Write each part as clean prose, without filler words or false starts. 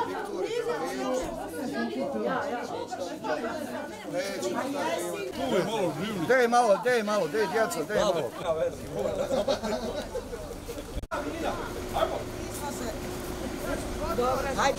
Dej malo, djeco, dej malo. Dobro, hajde.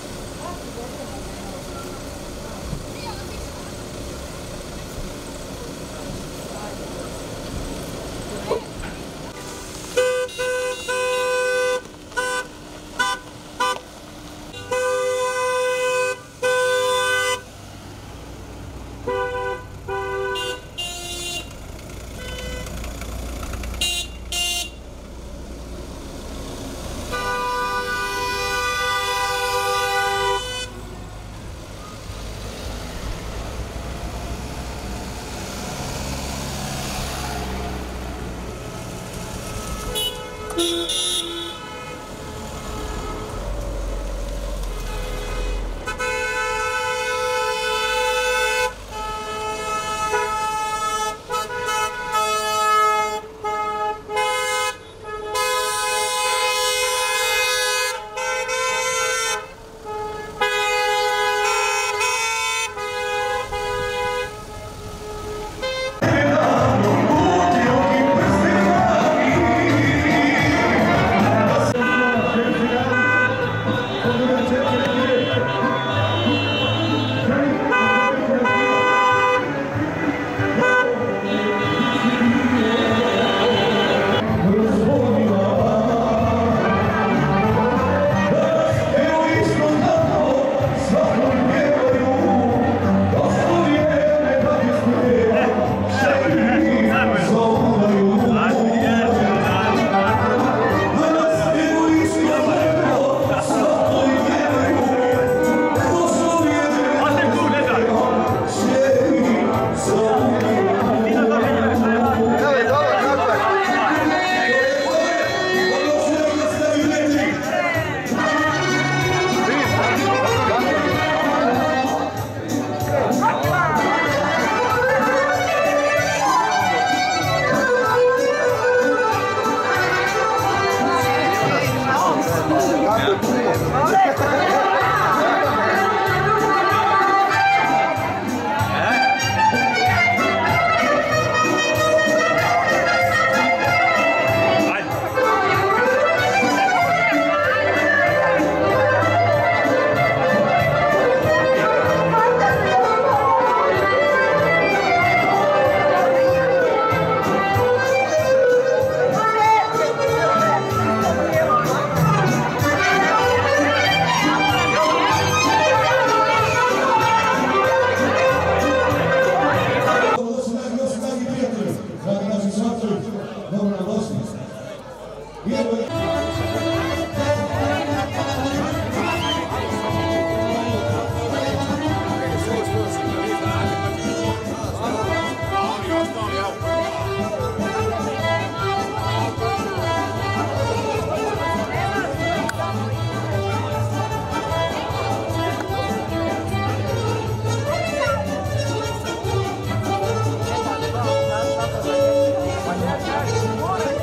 More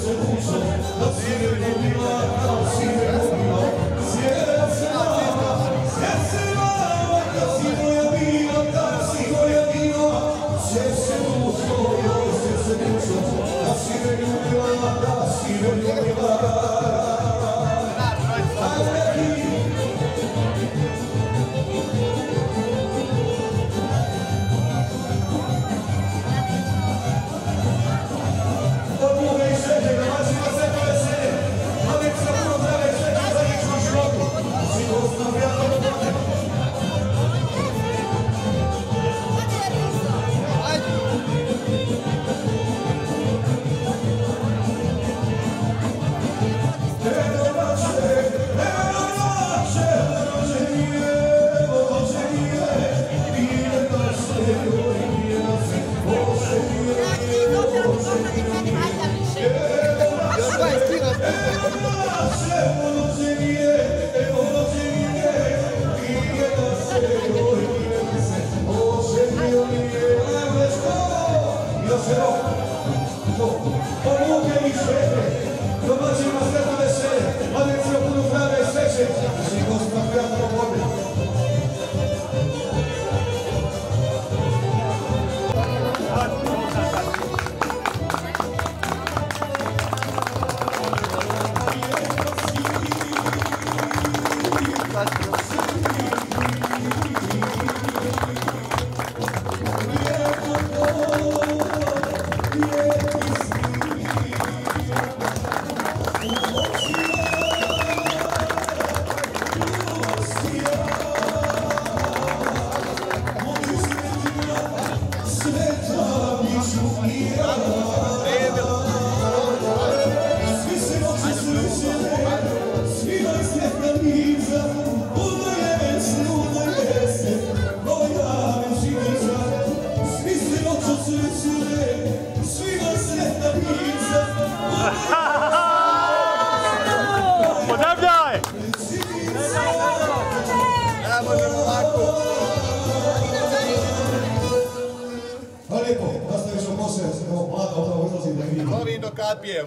Kovin do kapije.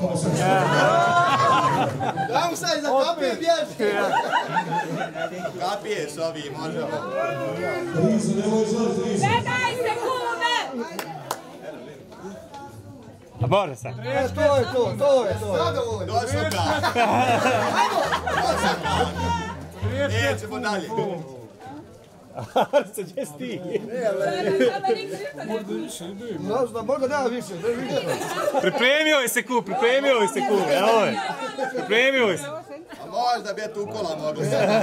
Dajmo sad za kapije bježi. Kapije s ovim, možemo. 15 sekunde! A može sad. To je. Došlo ga. Nećemo dalje. Arsa, gdje si? Možda nema više. Pripremio je se ku, evo je. Pripremio se. A možda bi je tu kola mogli.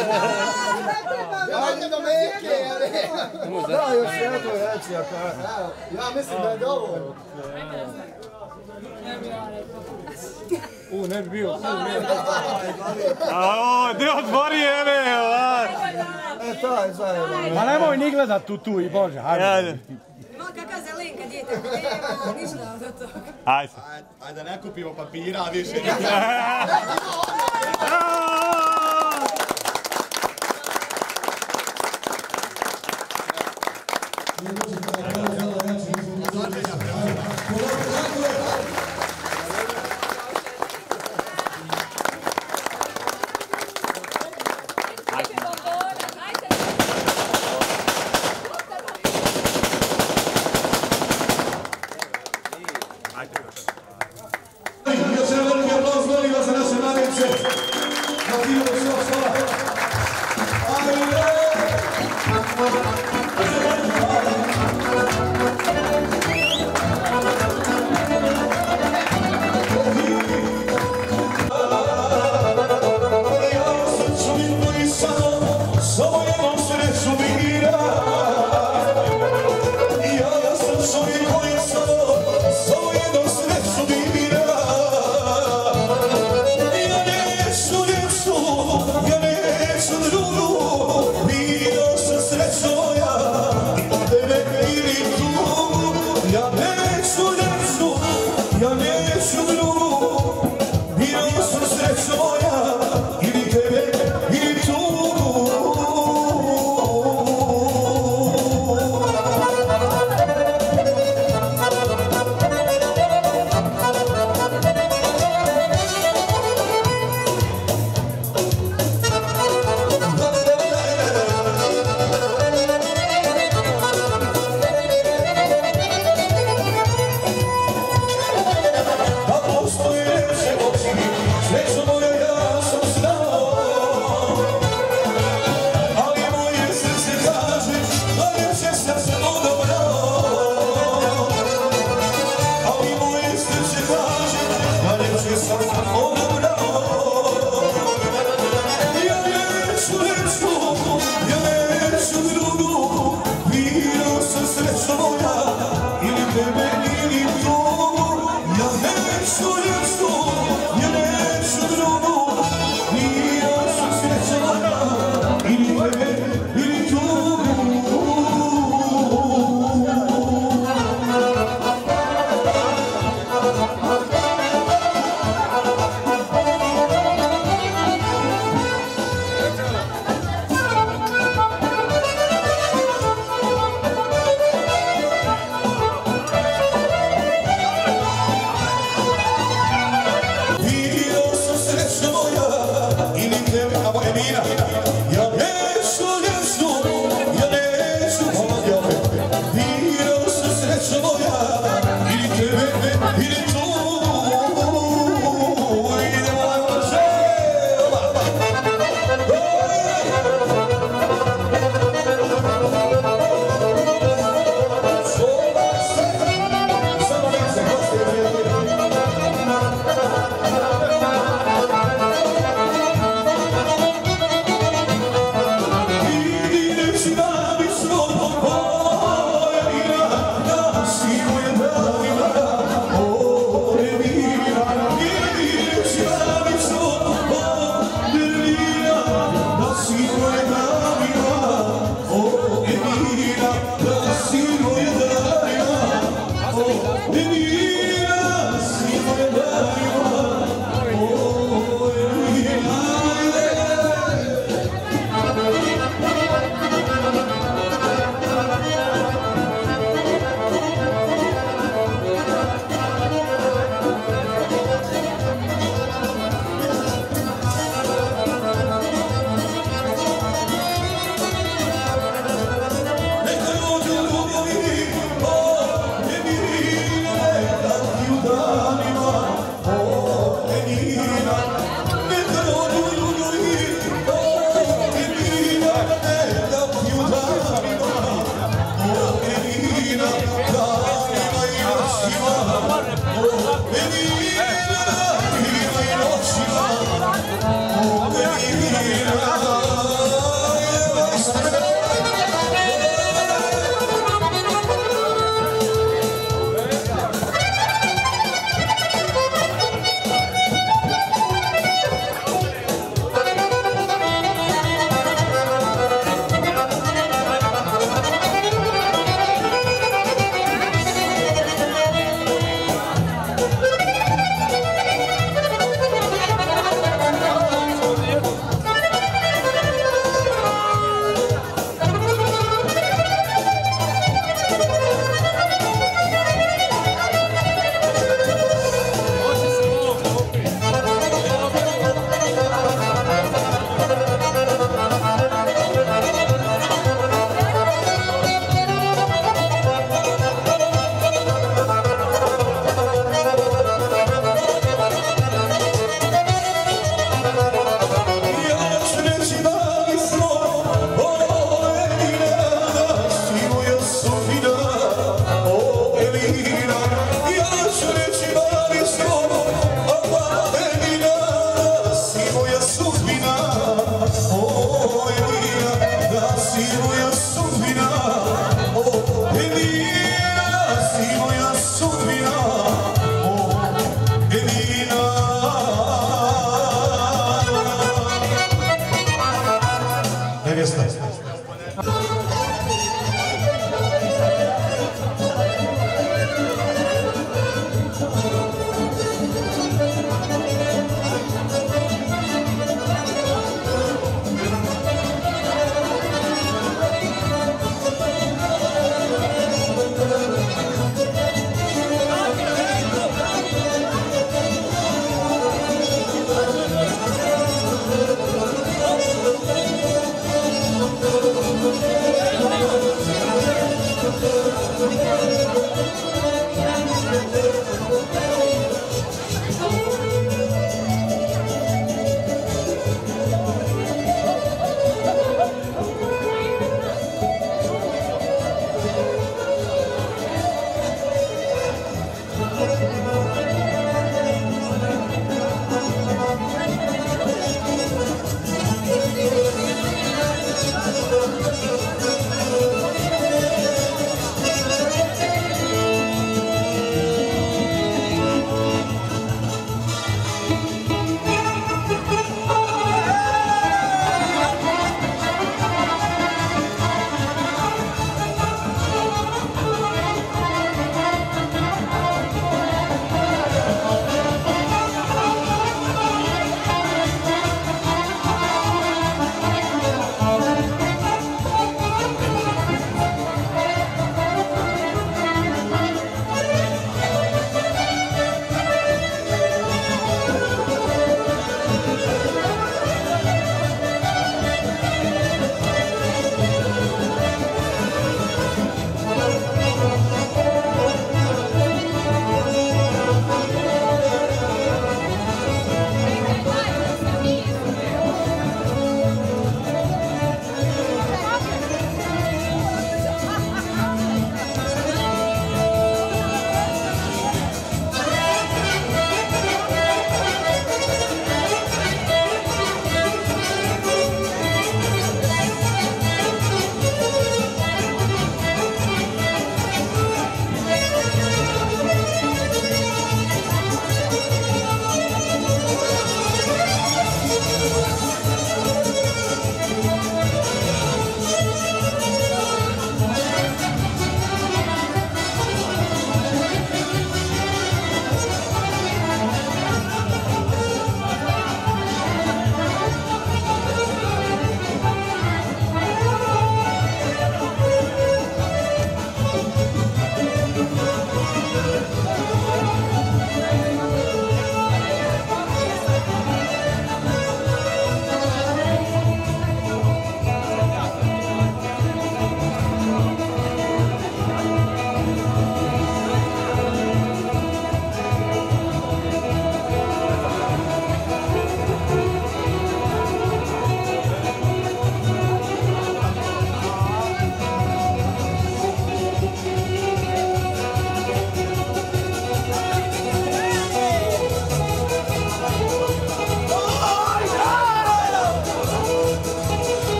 Ajde do meke, da, još jedno reći. Ja mislim da je dovoljno. Ne bi bio. A ovo, gdje otvori jene, ovaj. To je zajedno. Ma nemoj ni gledat tu i Bože, hajde. No, kakva zelenka djeta, nema ništa od toga. Ajde. Ajde da ne kupimo papira, više. Još jedan veliki aplauz, molim vas za naše mladenče.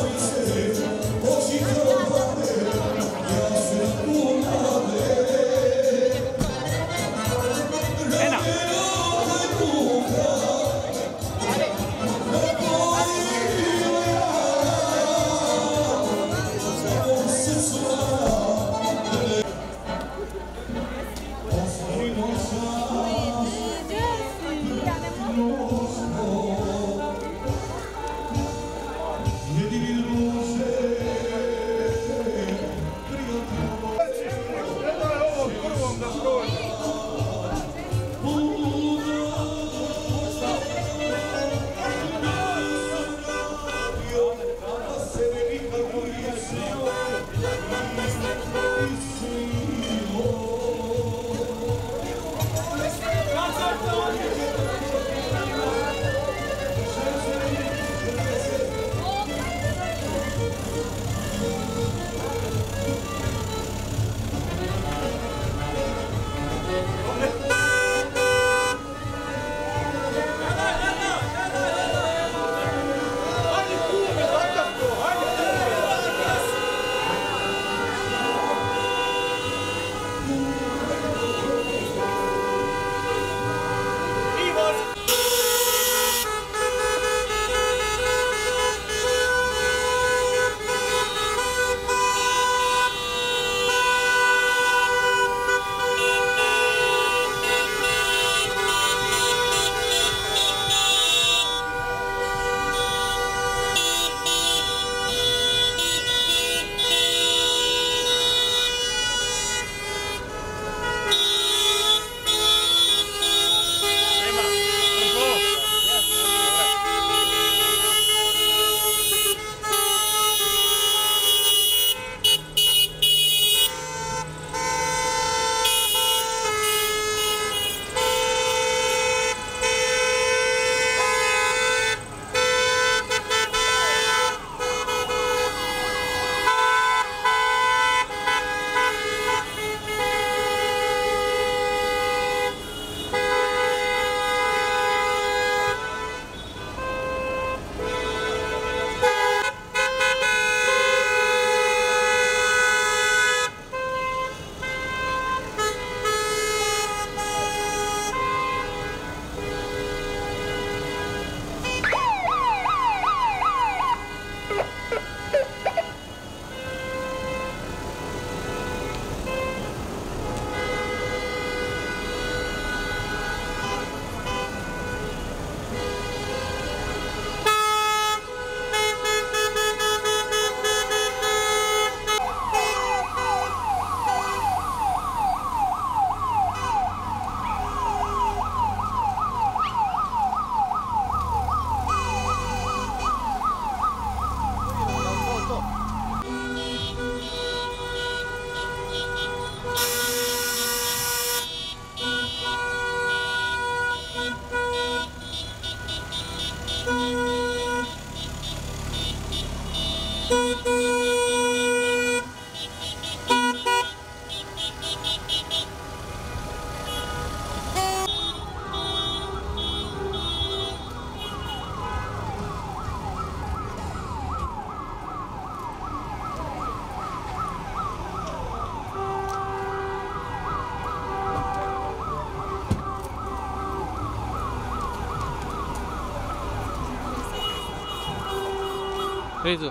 Rezu.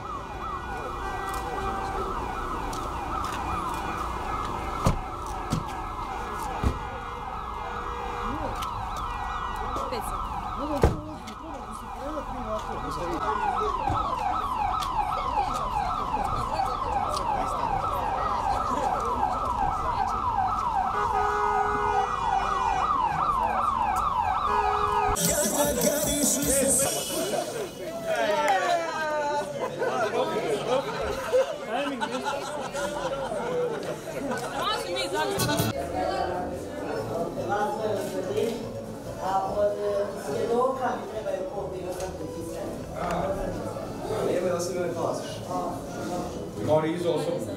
A od svjedoka mi trebaju kopiju certificata. Nema da se ne klasiš. Mora izo osobno.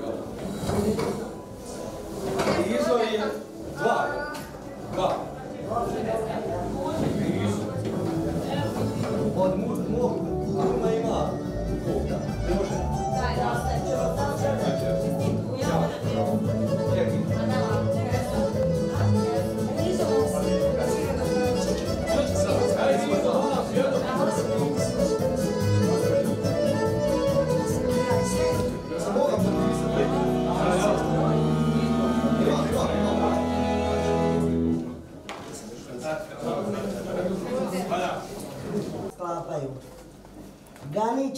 Izo i dva. Od mog kuma ima kopija. Može.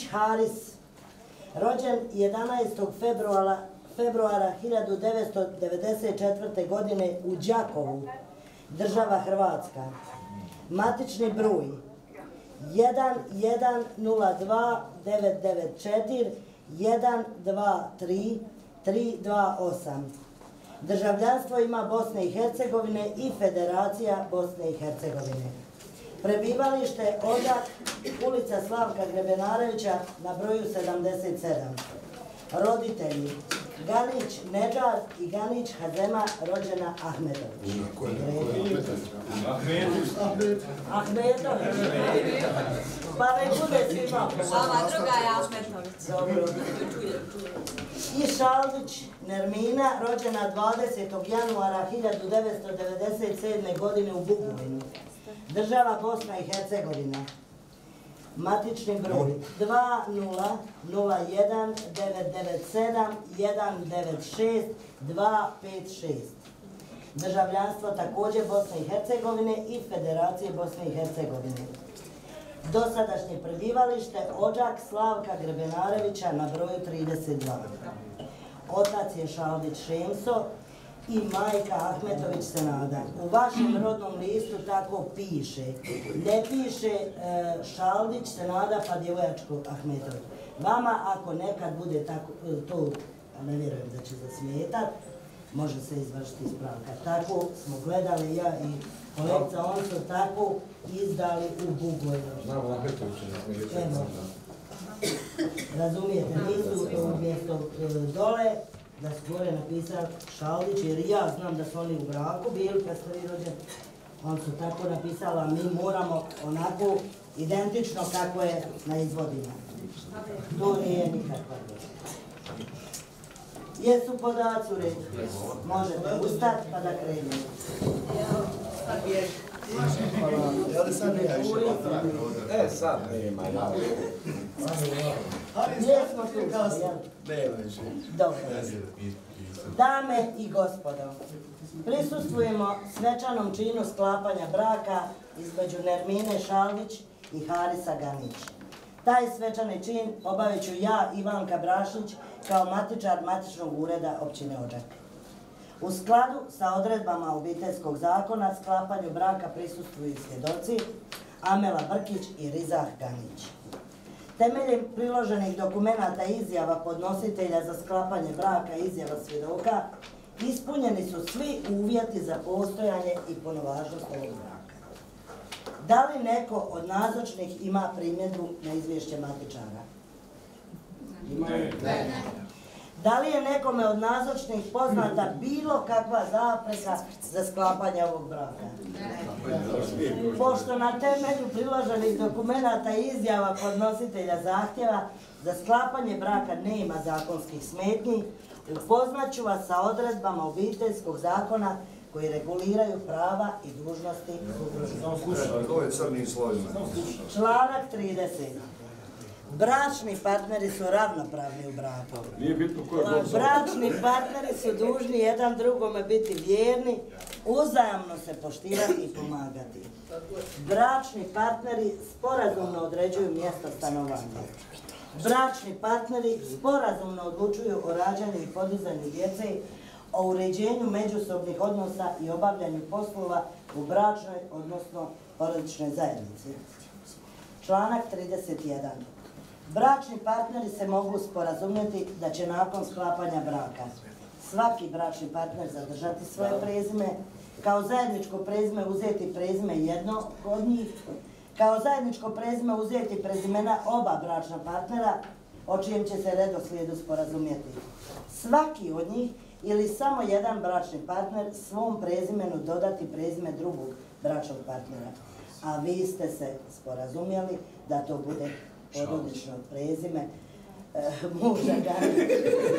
Haris, rođen 11. februara 1994. godine u Đakovu, država Hrvatska. Matični broj 1102-994 123 328. Državljanstvo ima Bosne i Hercegovine i Federacija Bosne i Hercegovine. Prebivalište Odžak, ulica Slavka Grebenarevića na broju 77. Roditelji Ganić Nedžad i Ganić Hazema, rođena Ahmetović. Ahmetović. Pa ne bude svima. Ova druga je Ahmetović. Dobro. I Šaldić Nermina, rođena 20. januara 1997. godine u Bugojnu. Država Bosna i Hercegovina. Matični broj 20-997-196-256. Državljanstvo također Bosne i Hercegovine i Federacije Bosne i Hercegovine. Dosadašnje prebivalište Odžak Slavka Grebenarevića na broju 32. Otac je Šaldić Šemso i majka Ahmetović Senada. U vašem rodnom listu tako piše. Ne piše Šaldić Senada pa djevojačko Ahmetović. Vama ako nekad bude tako, to ne vjerujem da će zasmijetat, može se izvršiti ispravka. Tako smo gledali ja i kolegica, oni su tako izdali u Bugojnu. Znamo Ahmetovića, Evo, razumijete, nisu umjesto dole da su gore napisali Šaldić, jer ja znam da su oni u braku bili kad ste vi rođeni. Oni su tako napisali, a mi moramo onako identično kako je na izvodima. To nije nikakva greška. Jesu podaci u redu? Možete ustati pa da krenemo. Sad nema, ja. Jesmo tu, dobro. Dame i gospodo, prisustvujemo svečanom činu sklapanja braka između Nermine Šaldić i Harisa Ganić. Taj svečani čin obavit ću ja, Ivanka Brašnić, kao matičar matičnog ureda općine Odžak. U skladu sa odredbama Obiteljskog zakona sklapanju braka prisustvuju svjedoci Amela Brkić i Rizah Ganić. Temeljem priloženih dokumenata i izjava podnositelja za sklapanje braka i izjava svjedoka ispunjeni su svi uvjeti za postojanje i punovažnost ovog braka. Da li neko od nazočnih ima primjedbu na izvješće matičara? Ne. Da li je nekome od nazočnih poznata bilo kakva zapreka za sklapanje ovog braka? Pošto na temelju priloženih dokumenata i izjava podnositelja zahtjeva za sklapanje braka nema zakonskih smetnji, upoznat ću vas sa odredbama Obiteljskog zakona koji reguliraju prava i dužnosti supružnika. To je crni sloj. Članak 30. Bračni partneri su ravnopravni u braku. Nije bitno ko je god. Bračni partneri su dužni jedan drugome biti vjerni, uzajamno se poštivati i pomagati. Bračni partneri sporazumno određuju mjesto stanovanja. Bračni partneri sporazumno odlučuju o rađanju i podizanju djece, o uređenju međusobnih odnosa i obavljanju poslova u bračnoj, odnosno porodičnoj zajednici. Članak 31. Bračni partneri se mogu sporazumjeti da će nakon sklapanja braka svaki bračni partner zadržati svoje prezime, kao zajedničko prezime uzeti prezime jednog od njih, kao zajedničko prezime uzeti prezimena oba bračna partnera, o čijem će se redoslijedu sporazumjeti. Svaki od njih ili samo jedan bračni partner svom prezimenu dodati prezime drugog bračnog partnera. A vi ste se sporazumjeli da to bude porodično prezime muža Ganić.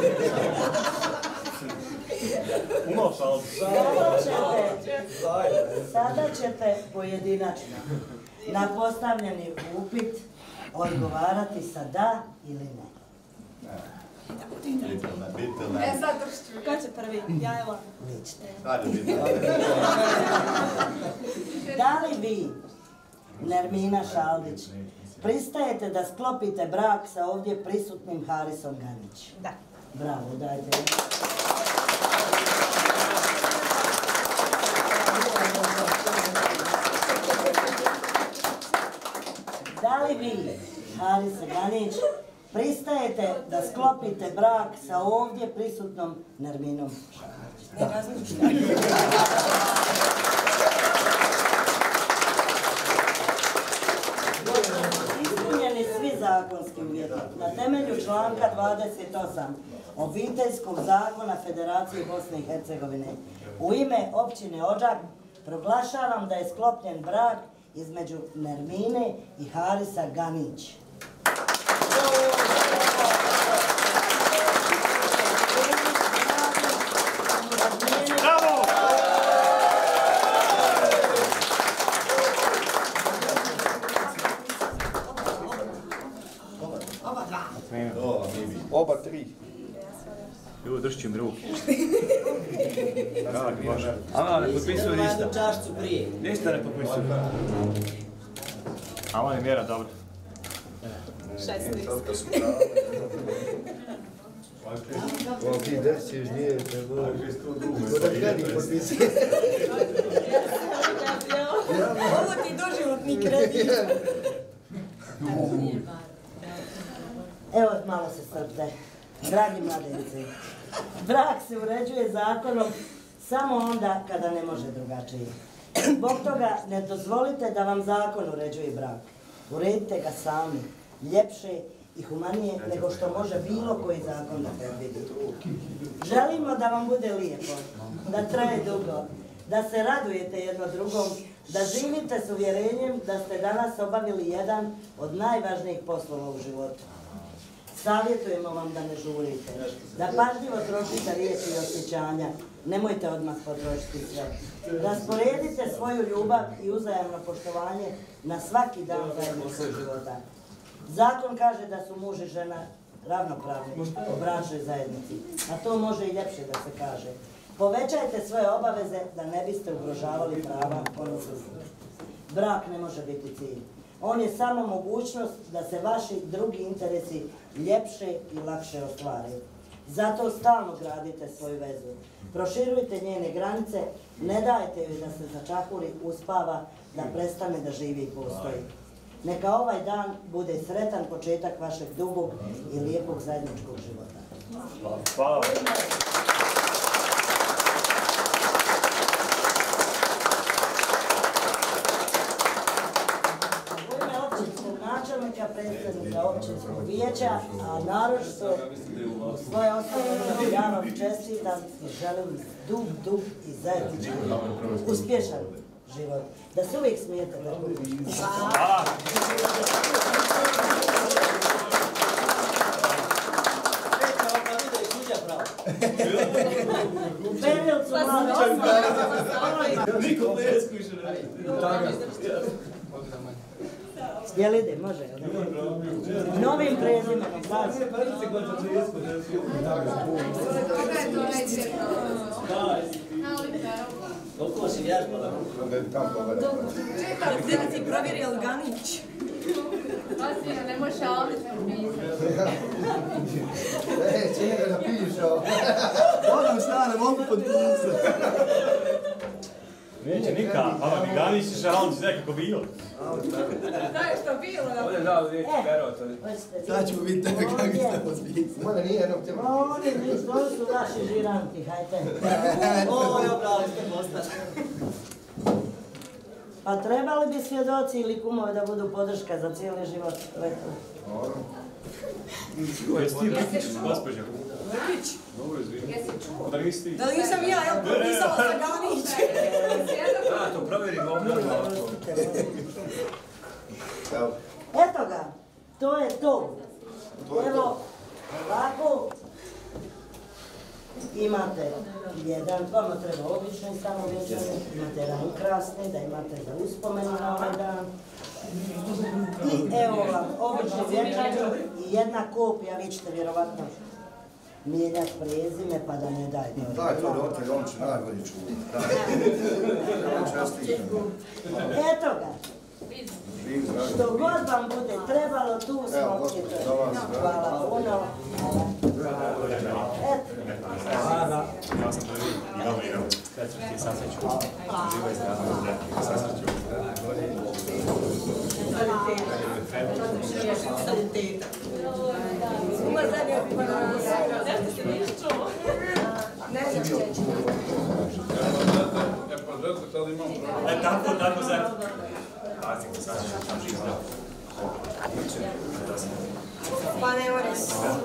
Sada ćete pojedinačno na postavljeni upit odgovarati sa da ili ne. Ko će prvi? Ja, evo. Vi ćete. Da li vi, Nermina Šaldić, pristajete da sklopite brak sa ovdje prisutnim Harisom Ganić? Da. Bravo, dajte. Da li vi, Haris Ganić, pristajete da sklopite brak sa ovdje prisutnom Nerminom Šarić? Ne razmišljam. Ispunjeni svi zakonski uvjeti na temelju članka 28 Obiteljskog zakona Federacije Bosne i Hercegovine u ime općine Odžak proglašavam da je sklopljen brak između Nermine i Harisa Ganić. Bravo! Oba tri. Evo, držim ruku. Ama ne potpisuju ništa. Čašću prije. Ništa ne potpisuju. A on je mjera dobra. 16. Ovo ti drčiš, nije tako. Ko da kredit potpisuje. Ovo ti doživotni kredit. Evo, malo se strpte. Dragi mladenci, brak se uređuje zakonom samo onda kada ne može drugačije. Zbog toga ne dozvolite da vam zakon uređuje brak. Uredite ga sami, ljepše i humanije nego što može bilo koji zakon da predvidi. Želimo da vam bude lijepo, da traje dugo, da se radujete jedno drugom, da živite s uvjerenjem da ste danas obavili jedan od najvažnijih poslova u životu. Savjetujemo vam da ne žurite, da pažljivo trošite riječi i osjećanja, nemojte odmah potrošiti sve. Rasporedite svoju ljubav i uzajamno poštovanje na svaki dan zajedničkog života. Zakon kaže da su muž i žena ravnopravni u bračnoj zajednici, a to može i ljepše da se kaže. Povećajte svoje obaveze da ne biste ugrožavali prava onih. Brak ne može biti cilj. On je samo mogućnost da se vaši drugi interesi ljepše i lakše ostvare. Zato stalno gradite svoju vezu. Proširujte njene granice, ne dajte joj da se začahuri, uspava, da prestane da živi i postoji. Neka ovaj dan bude sretan početak vašeg dugog i lijepog zajedničkog života. Hvala. Načelnika, predsjednika općinskog vijeća, a naročito svoje osobno ja vam čestitam i želim dug i zajednički uspješan život. Da se uvijek smijete. Hvala. Penilcu malo. Niko ne skuše. Jel ide, može? Novim prezimenom. Koliko si vježbala? Čekaj, gdje si provjerio Ganić? Vasija, ne može Alvis potpisati. Čini ga napišao. Moram stane, mogu potpisati. Neće nikad, ali mi Ganić i Šalnić nekako bilo. Da je što bilo. Ovdje dao riječi pero, to je... Sad ćemo vidjeti tebe kako ste potpisati. Mada nije jednog tema. Oni su naši žiranti, hajte. Ovo je obrali ste postati. Pa trebali bi svjedoci ili kumovi da budu podrška za cijeli život? Jesi ti Lukić, gospođa? Lukić, Jesi čuo? Da nisi ti? da li nisam ja, jel potpisala sa Ganić? Da, to provjerim ovdje. Eto ga, to je to. Evo, ovako imate jedan, vama treba obični samo večerni, imate jedan ukrasni, da imate za uspomenu na ovaj dan. I evo vam obični večerni i jedna kopija, vi ćete vjerovatno mijenjati prezime pa da ne dajte. Daj to dotelj, on će najbolji čuvati. Čestitam. Eto ga. Što god vam bude trebalo, tu smo ćete. Hvala puno. Ja sam prvi. Dobro, idemo. Ti sasreću. Živaj zdravo. Sasreću. Tako sad. Pazite, sasreću, sam živ zdravo. Pa ne moraš.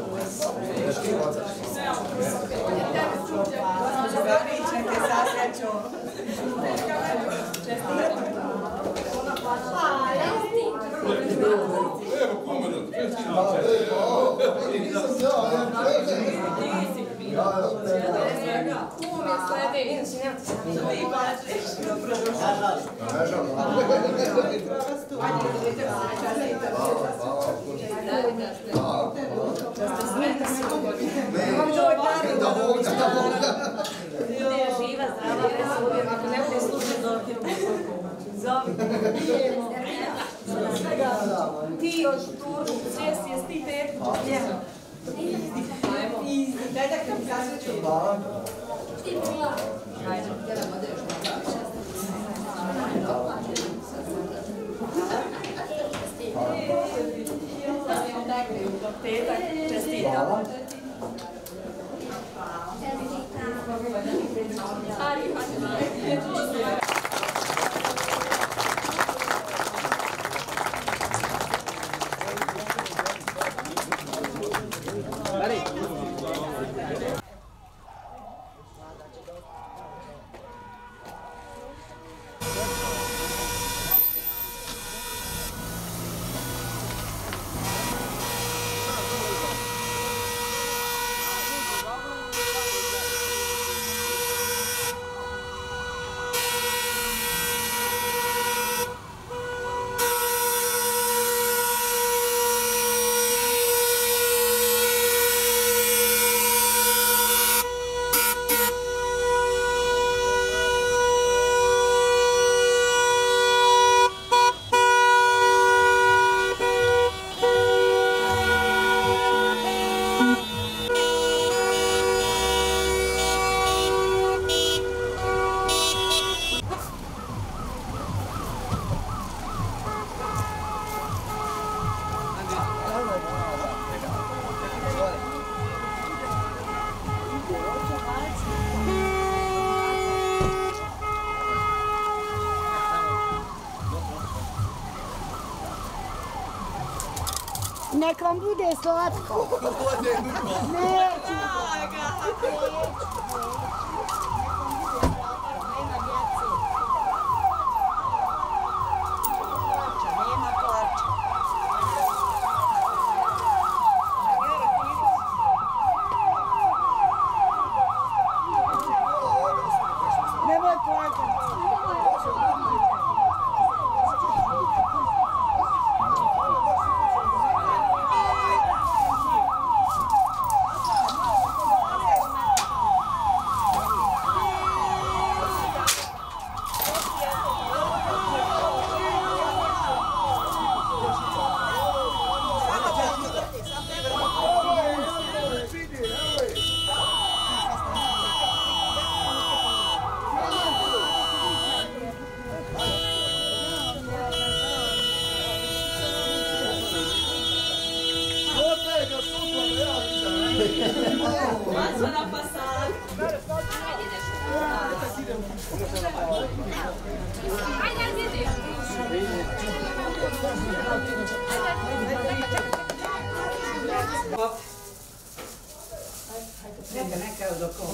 Zavičajte sasreću. Evo, komodan, Kum je sljedeći. Ti plaćeš. Živa, zdrava, ako ne bude slušati zovi. Ti još tu, svijesti, jesi ti teku. Daj da kam sasreću. Tetak, čestitam. Nek vam bude slatko. Neću. Nema plaća. Nemoj plaćati. Mačo na fasadu. Ajde, idi. Neka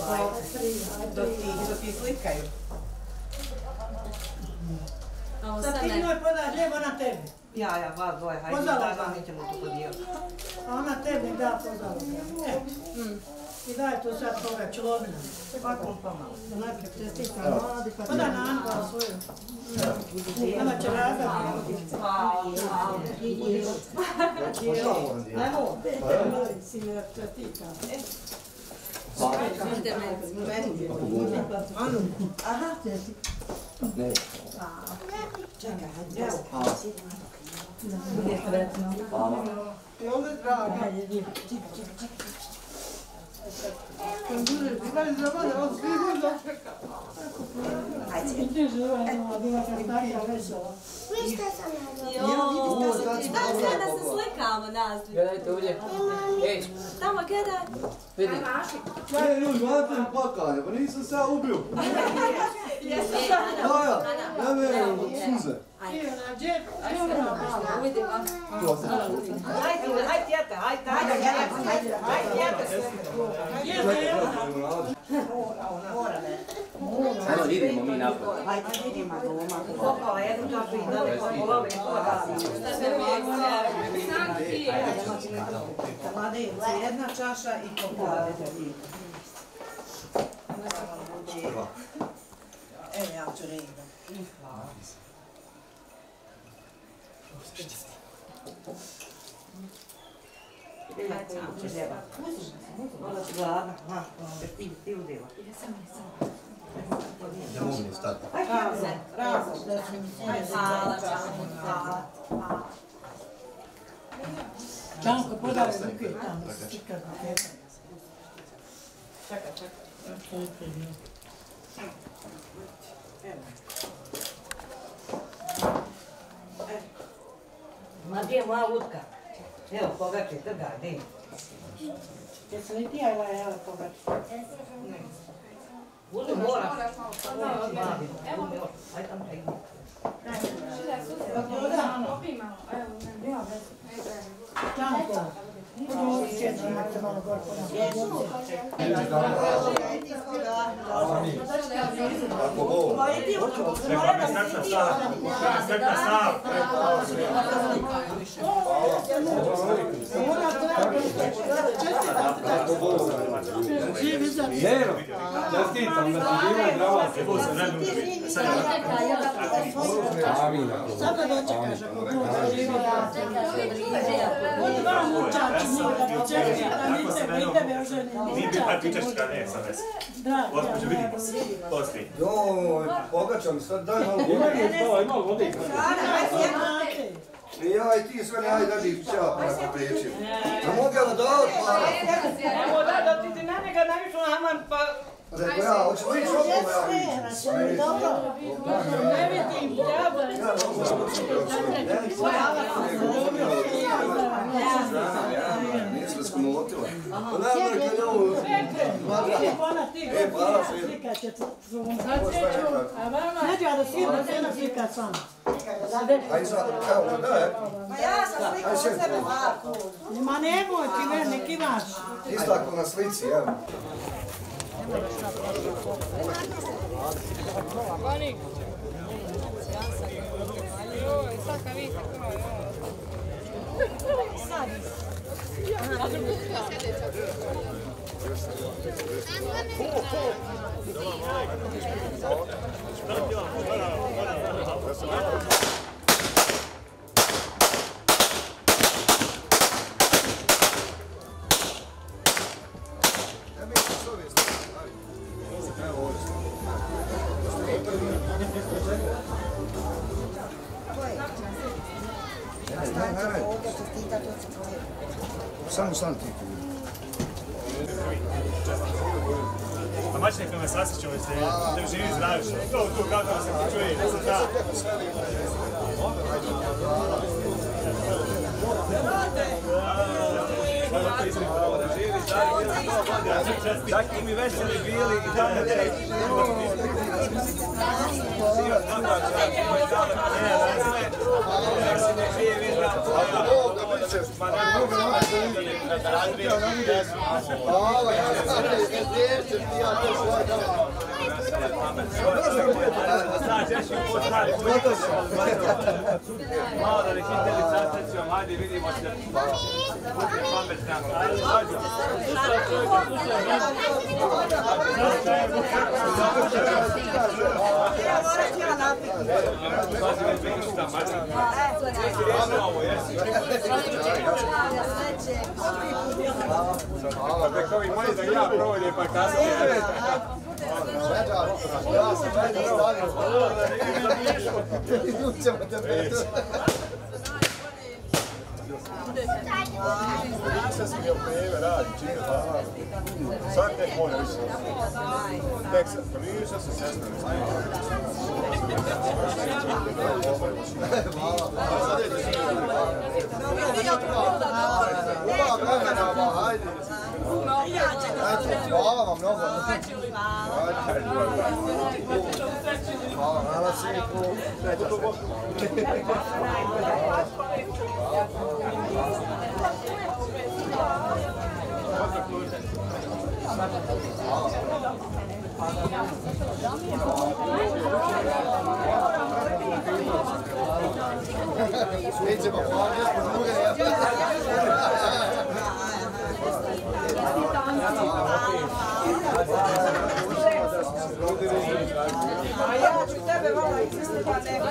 dok ti slikaju. Sad ti njoj podaj, lijevo na tebi. Ja, vas dvoje, hajde, da, mi ćemo tu podijeliti. A ona tebi da pozaloga. I daj tu sad toga človina. Svakom pomalo. Najprije čestitam mladi, pa da na Anka svoju. Ona će razati. Ajmo, sine, čestitam. Aha, čestitam. Ne. Čekaj, hajde. Hvala. I ovdje drago. Kad budeš divali za mene, on svi bude očeka. I ti živa jedna, bila kad taka vesela. Daj sve da se slikamo nas. Gledajte ovdje. Ej, Tamo gledaj. vidi. Ej, ljudi, gledajte mi plakanje, pa nisam se ja ubio. Daja, ne verujem, suze. I na džep, Hajde, tjete, hajde, Ajmo, idemo mi napad. Hajde, vidimo doma. Popala jednu čašu i dali polovine Mladinci, jedna čaša i popala. Evo ja ću reći. Ona si gladna, ti udjela. Ne mogu ni stati. Čanko, podaj ruke tamo. Čekaj. Ma gdje je moja lutka? Evo, pogači, trgaj, gdje? Jesi li ti jela pogači? Ne. Budu moraš. Ajde tamo kaj ide. Čanko. Ako Bog. Ako Bog. Jero, čestitam da sam bila zdrava. Amina. Sada dočekaš ako Budi vam mučači njega, čekaj, da niste pri tebe oženi. Mi bi pa pičačka, ne, sad ne. Gospođo, vidimo se. Posti. Joj, pogača mi sad, daj malo vode. Ima vode. I ja i ti sve ne, ajde da ih ćapa na priječima. Ne mogu ja da davati para. Evo da ti na njega navišu aman pa... Rekao ja, hoćemo ići okolo ja vidim. Ne vidim, treba. Nisam skomotila. Pa naravno kad je ovo... Vidi ona ti, slika će tvojom. Neđe, a da svirna se jedna slika sama. Ajde sad, evo, daj. Ma ja sam slikao od sebe Marku. Ma nemoj ti meni, ne kivaš. Isto ako na slici, evo. Samo ti. A mačnjaka me sasjećao se, da živi zdraviš. To kako da se ti čuje, ne znam da. Čak i mi veseli bili i dan ne reći. Malo da rekiteli sastaćom, hajde vidimo se. Pametna. Hvala, bekovi moji da ja provodje pa kasnije. Ja sam najde stavio. Ućemo te. Sad sam je prijeve, radi, čini, sad tek može više. Tek sad, pa nije sad se sestra ne smije. Hvala vam mnogo. Hvala Siniku. Nećemo hvala, jesmo druge. A ja ću tebe malo izvesti pa ne.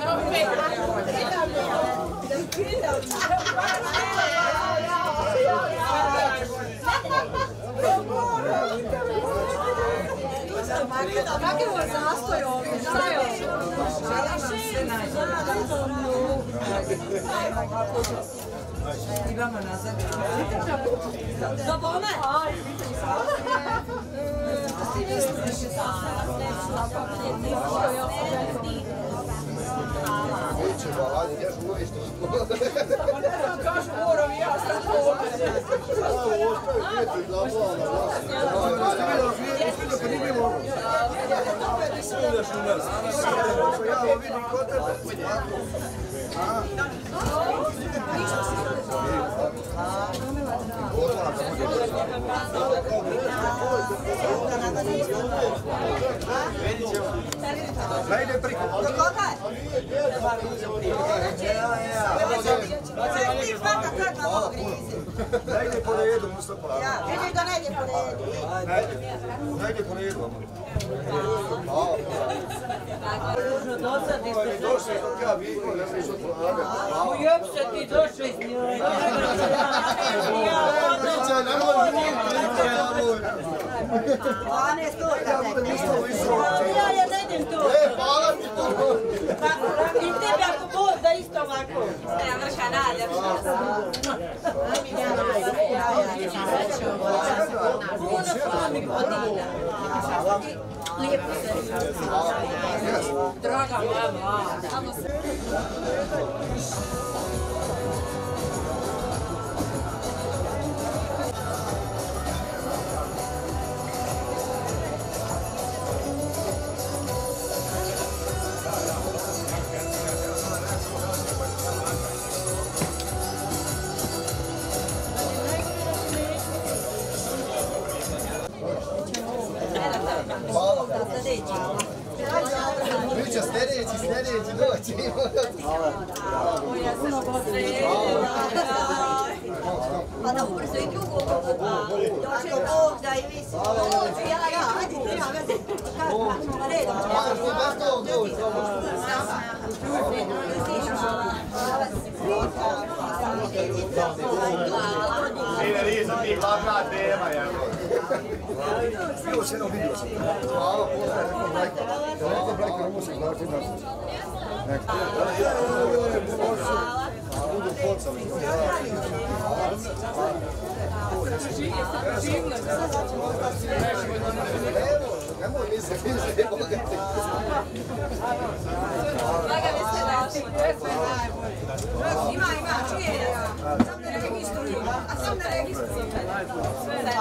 Kakav je zastoj ovdje? Šta je I vama nazad. za bome? Kažu moram i ja sad to Najde priko. Do koga je? Ti hvata kad na ovo grizi. Najde po redu, Mustafa. Ja, vidiš da najde po redu. Najde po redu. Došli dok ja vidim, ne znam što polagati. Ujop se ti došli s njoj. Priča, nemoj vidjeti, nemoj. 12 torta. Ja budem isto visoko. Ja ne idem tu. Hvala mi to. I tebi ako Bog da isto ovako. Ja vrša najljepša. Puno godina. Lijepo se. Draga mama. Priča sljedeći doći. Pa da ubrzo i drugo. Dođe Bog da i vi si dođu. Ja, ajde, nema veze. Kažemo redom. Nije sam ti glavna tema, jako. Bilo se jednom vidio sam. Hvala, pozdravim, Brajko. Hvala, Brajko, ne može znači nas. Nekako. Budu pocali. Nemoj misliti, Ima, čuje. Sam na registru. A sam na registru. Sve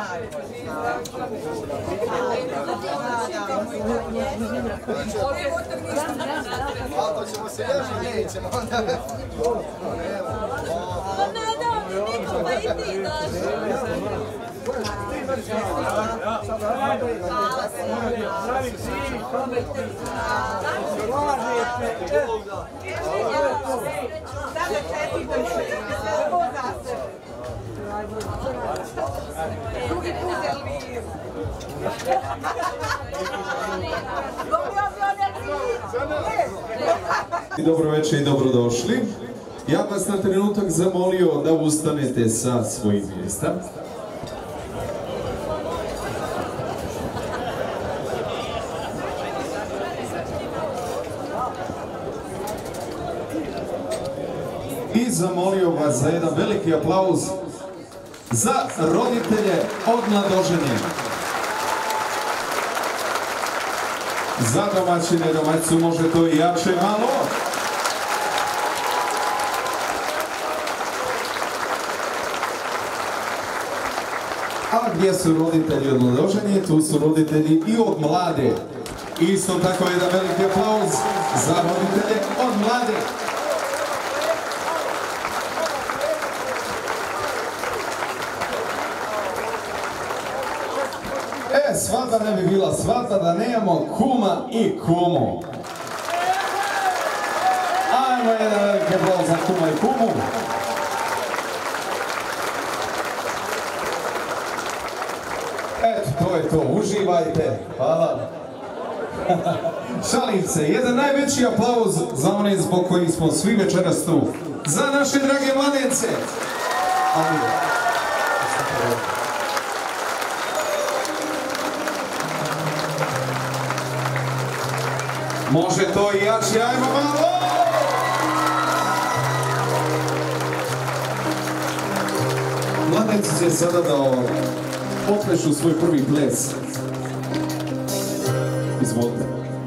ako ćemo se još nećemo, onda... Pa ne dao mi nikom, pa i ti daš. Dobro večer i dobrodošli. Ja vas na trenutak zamolio da ustanete sa svojih mjesta. zamolio vas za jedan veliki aplauz za roditelje od mladoženje. Za domaćine, domaćicu može to i jače malo. A gdje su roditelji od mladoženje, tu su roditelji i od mlade. Isto tako jedan veliki aplauz za roditelje od mlade. Svadba ne bi bila svadba da nemamo kuma i kumu. Ajmo jedan veliki aplauz za kuma i kumu. Eto, to je to. Uživajte. Hvala. Šalim se. Jedan najveći aplauz za one zbog kojih smo svi večeras tu. Za naše drage mladence. Može to i jače, ajmo malo! Mladenci će sada da potrešu svoj prvi ples. Izvolite.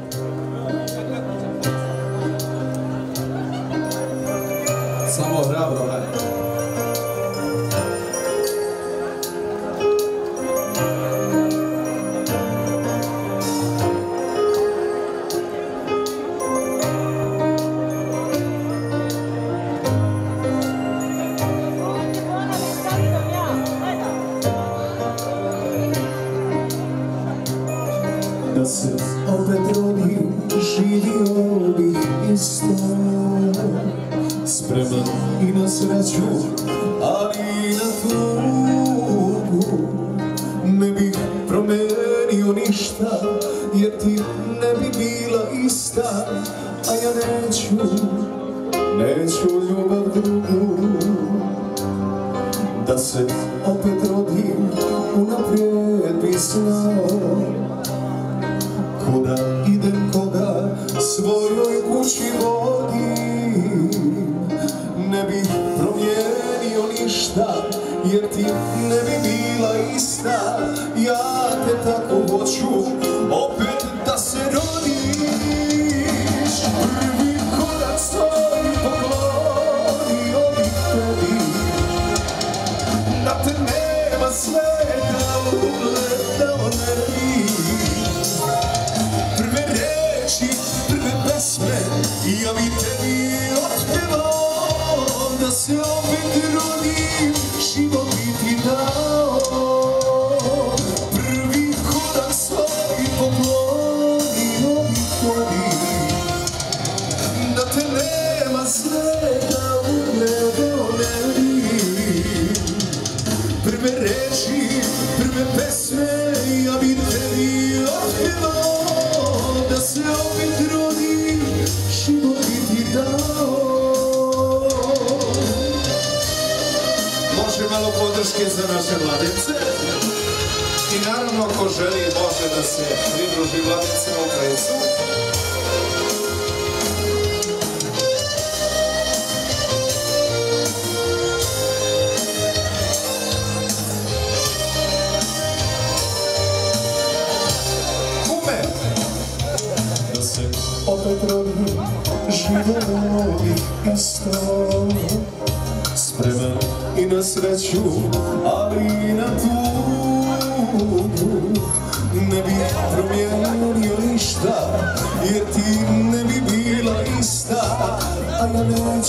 Samo hrabro, hajde. Da se opet rodim, živio bih isto, spreman i na sreću, ali i na tugu. Ne bih promenio ništa, jer ti ne bi bila ista, a ja neću ljubav drugu. Da se opet rodim, unaprijed bi znao, kuda idem, koga svojoj kući vodim. Ne bih promijenio ništa, jer ti ne bi bila ista. Ja te tako hoću, opet da se rodiš. Prvi korak svoj poklonio bih tebi, da te nema sveta ugledao ne bih. Prve reči, prve pesme, ja bi tebi otpevao, da se opet rodim, život bi ti dao. Prvi korak svoj poklonio bih tebi, da te nema sveta ugledao ne bih. Prve reči, prve pesme, ja bi tebi otpevao, da se opet rodim, život bi ti dao. Može malo podrške za naše mladence. I naravno, ako želi, može da se pridruži mladencima u plesu. Da se opet rodim, živio bih isto, spreman i na sreću, ali i na tugu. Ne bih promijenio ništa, jer ti ne bi bila ista, a ja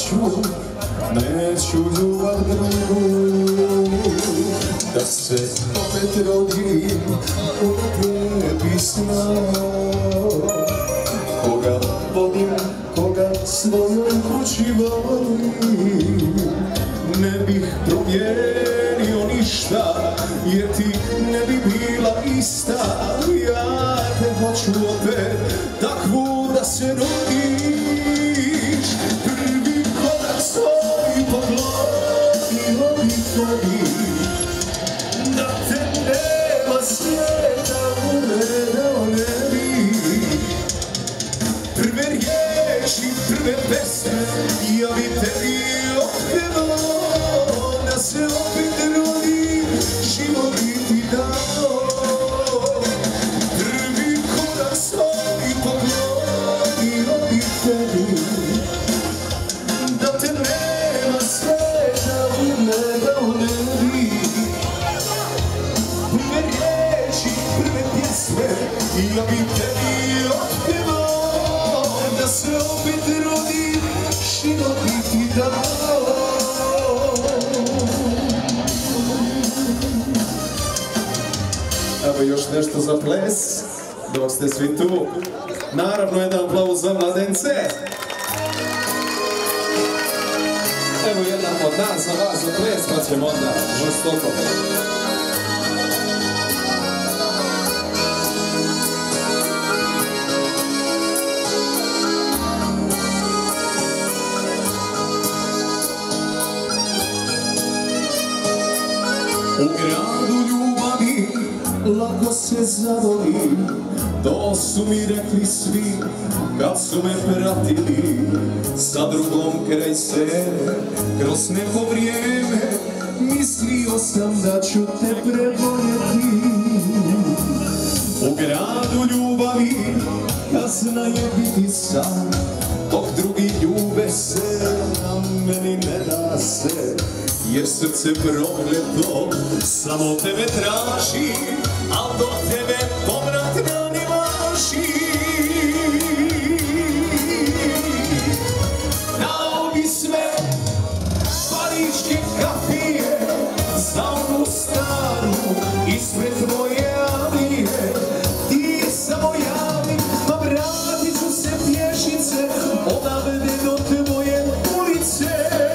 neću ljubav drugu. Da se opet rodim, unaprijed bi znao, koga vodim, koga svojoj kući vodim. Ne bih promijenio ništa, jer ti ne bi bila ista. Ja te hoću opet takvu da se rodiš. Prvi korak svoj poklonio bih tebi, da te nema sveta ugledao ne bih. Prve riječi, prve pesme, ja bi tebi opet prve riječi, prve pjesme, ja bi tebi otpevao, da se opet rodi, život bi ti dao. Evo još nešto za ples, dok ste svi tu. Naravno, jedan aplauz za mladence. Evo jedan od nas za vas za ples, pa ćemo onda žestoko. U gradu ljubavi lako se zavoli, to su mi rekli svi kad su me pratili. Sa drugom kraj sebe, kroz neko vrijeme, mislio sam da ću te preboljeti. U gradu ljubavi kazna je biti sam, dok drugi ljube se, a meni ne da se. Jer srce prokleto samo tebe traži, al do tebe povratna ne važi. Dao bi sve pariške kafije za onu staru ispred tvoje alije. Ti samo javi, pa vratit ću se pješice odavde do tvoje ulice.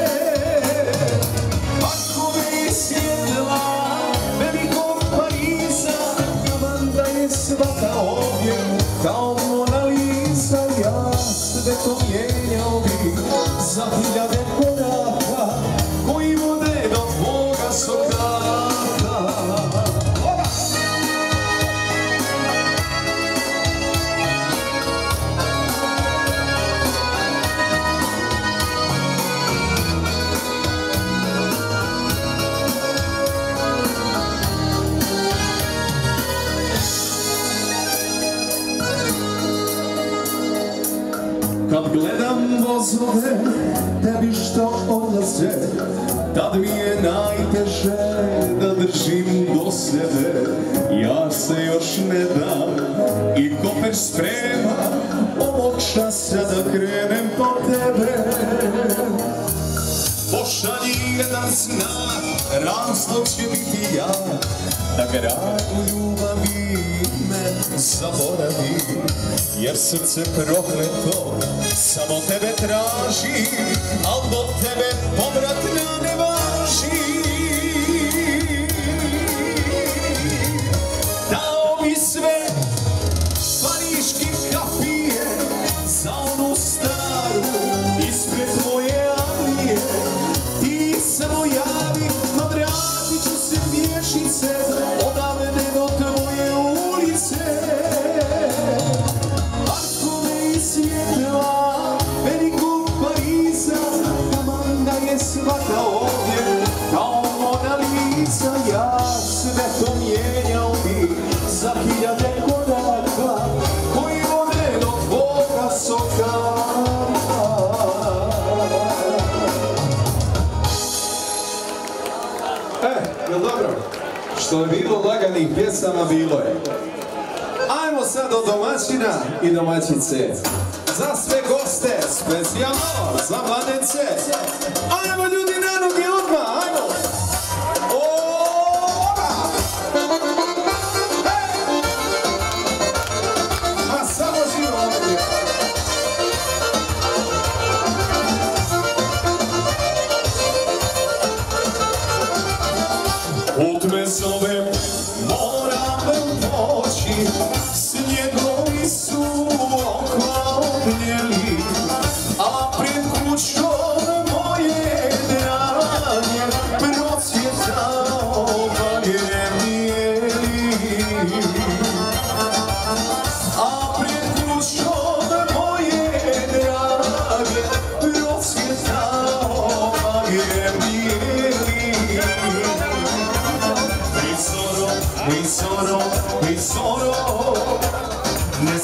Svaka ovdje kao Mona Lisa, ja sve to mijenjao bi za 1000 koraka koji vode do tvoga sokaka. Kad gledam vozove, tebi što odlaze, tad mi je najteže da držim do sebe. Ja se još ne dam i kofer sprema, ovog časa da krenem po tebe. Pošalji jedan znak, razlog će biti ja, da gradu ljubavi me zaboravi. Jer srce prokleto samo tebe traži, al do tebe povratna ne važi. Dao bi sve pariške kafije za onu staru ispred tvoje alije. Ti samo javi, ma vratit ću se pješice odavde do tvoje ulice. Svjetla velikog Pariza, taman da je svaka ovdje kao Mona Lisa. Ja sve to mijenjao bi za 1000 koraka koji vode do tvoga sokaka. Jel dobro? Što je bilo laganih pjesama, bilo je. Ajmo sad od domaćina i domaćice. Za sve goste, specijalno za mladence. Ajmo ljudi na noge odmah, ajmo! A samo živo ovdje. Put me zove, moram poći, snjegovi su oklopnjeli, a pred kućom moje dranje procvjetao panjernijeli. A pred kućom moje dranje procvjetao panjernijeli. Visoro, ne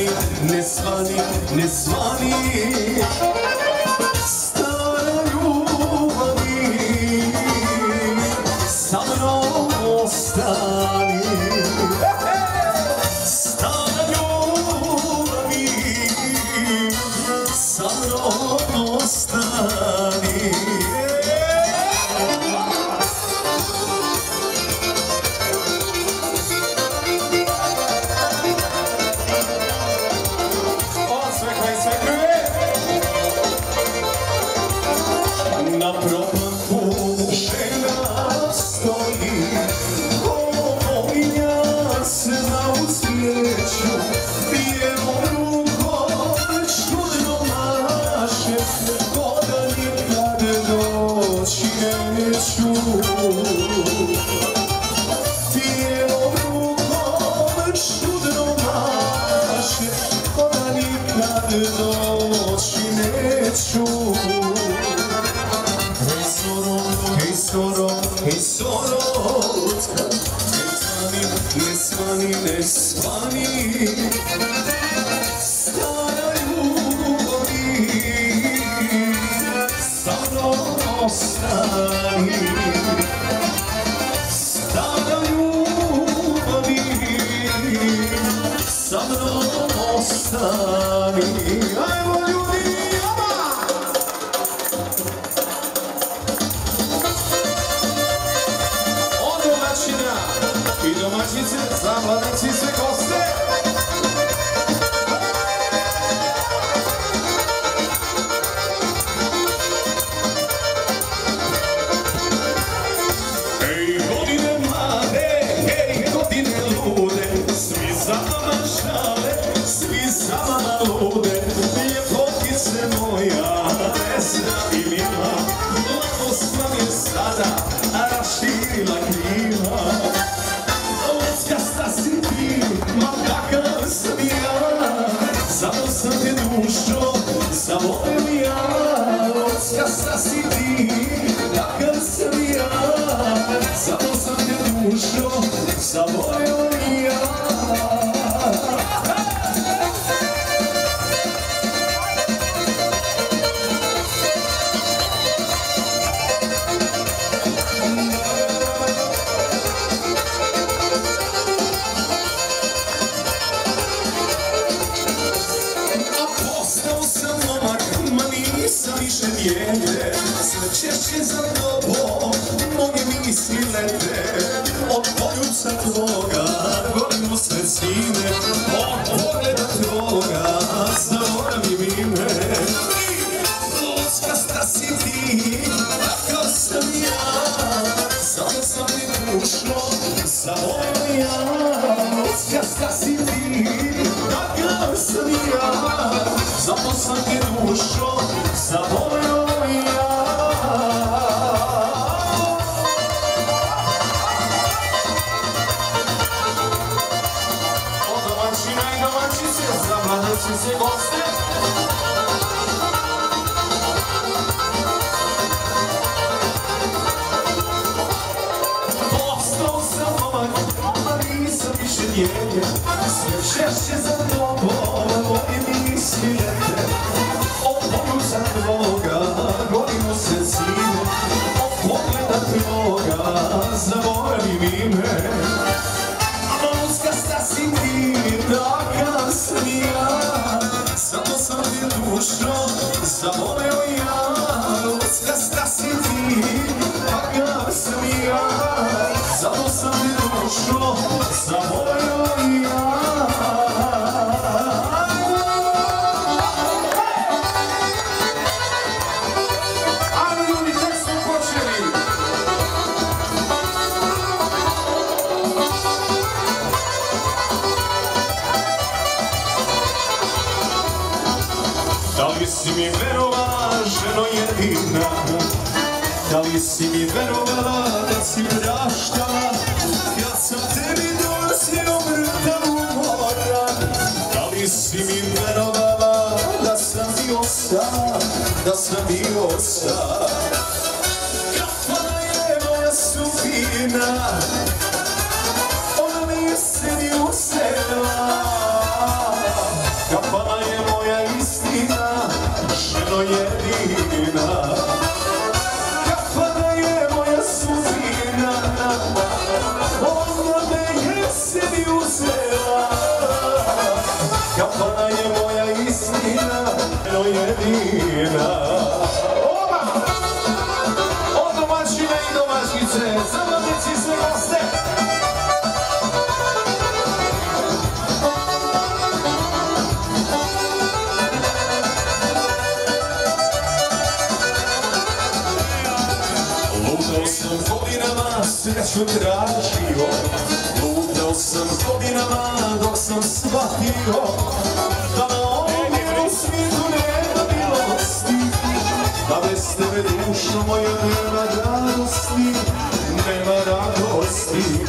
svani, stara ljubavi, sa mnom ostani. doći neću. Hej Soro, hej Sorotka, ne svani, ne svani, stara ljubavi, sa mnom ostani. Stara ljubavi, sa mnom ostani. Ajmo ljudi, jama! Od domaćina i domaćice za mladeci sve goste. Hej godine mlade, hej godine lude, svi za mama šale, svi za mama lude. Ljepotice moja, vesna i mila, mladost vam je sada raširila krila. Luckasta si ti, ma kakav sam ja, zato sam te dušo zavolio ja. Luckasta si ti, kakav sam ja, zato sam te dušo zavolio ja. Nisam više dijete, sve češće za tobom moje misli lete. Od poljuca tvoga gorim u srcine, od pogleda tvoga zaboravim ime. Luckasta si ti, takav sam ja, zato sam ti dušo zavolio ja. Luckasta si ti, takav sam ja, zato sam ti dušo zavolio ja. Od domaćina i domaćice za mladeci sve goste. Postao sam momak, a nisam više dijete, sve češće za tobom moje misli lete. Od poljuca tvoga gorim u srcine, od pogleda tvoga zaboravim ime. Luckasta si ti, takav sam ja, zato sam ti dušo zavolio ja. Luckasta si ti, takav sam ja, zato sam ti dušo zavolio ja. Da li si mi verovala, ženo jedina, da li si mi verovala da si praštala, kad sam tebi nosio mrtav umoran. Da li si mi verovala da sam bio sam, da sam bio sam. Kakva je moja sudbina, ona mi se ni usela. Kakva je moja istina, ženo jedina. Kakva je moja sudbina, ona me je sebi uzela. Kakva je moja istina, ženo jedina. Od domaćina i domaćice, za mladeci sve goste. Sreću tražio, lutao sam godinama dok sam shvatio da na ovom svijetu nema milosti, da bez tebe dušo moja nema radosti, nema radosti.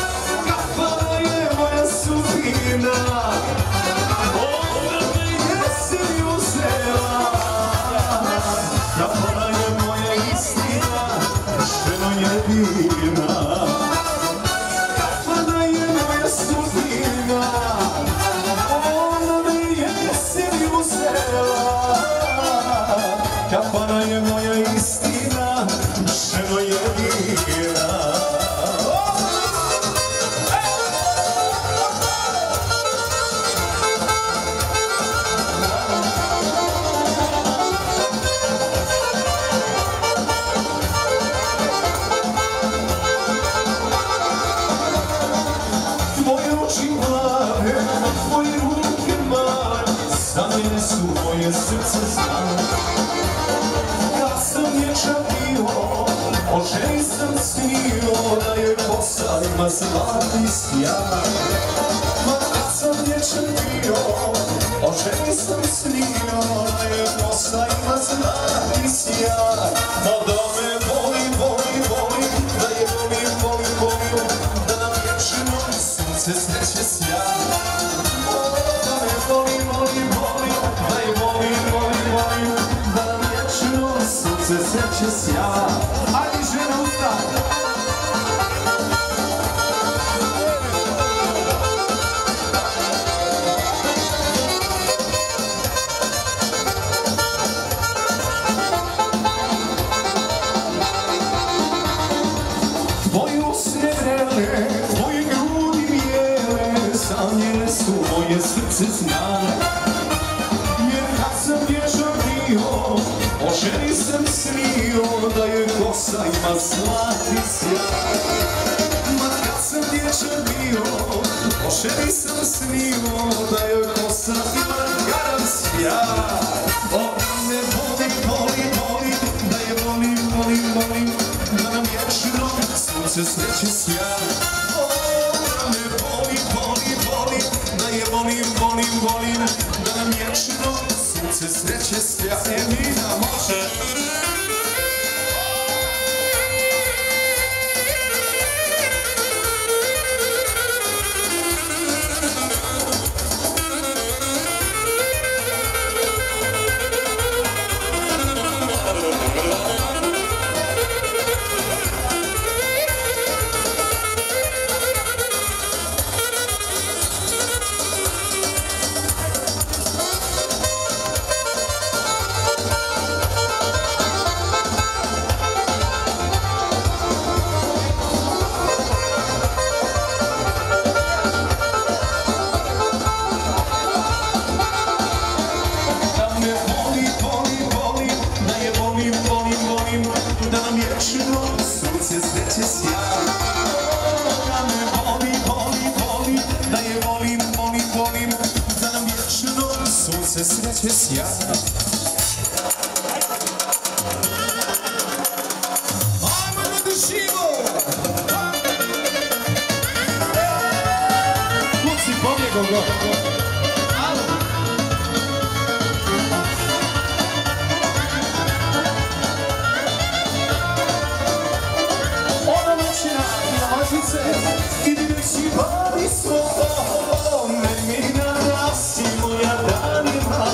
Kakva je moja sudbina, ona me je oči mlade, tvoje ruke male, stavljene su moje srce znane. Kad sam dječak bio, o ženi sam snio, da je kosa ima zlatni sjaj. Ma kad sam dječak bio, o ženi sam snio, da je kosa ima zlatni sjaj. Ma da me voli, voli, voli, da je volim, volim, volim, da nam vječno sunce sreće sjaj. Da me voli, voli, voli, da je volim, volim, volim, da nam vječno sunce sreće sjaj. Ajde žena ustaj! Tvoje usne vrele, tvoje grudi bijele, sanjele su moje srce znane. Jer kad sam dječak bio, o ženi sam snio, da je kosa ima zlatni sjaj. Ma kad sam dječak bio, o ženi sam snio, da je kosa ima garan sjaj. O me voli, voli, voli, da je volim, volim, volim, da nam vječno sunce sreće sjaj. O me voli, voli, voli, da je volim, volim, volim, da nam vječno sunce sreće sjaj. Emina može. Sreće sjaj. Ajmo da držimo! Kuci pobjegom go! Ona noćina i namažice, idi nek si bavi svoj, Emina rasi moja danima.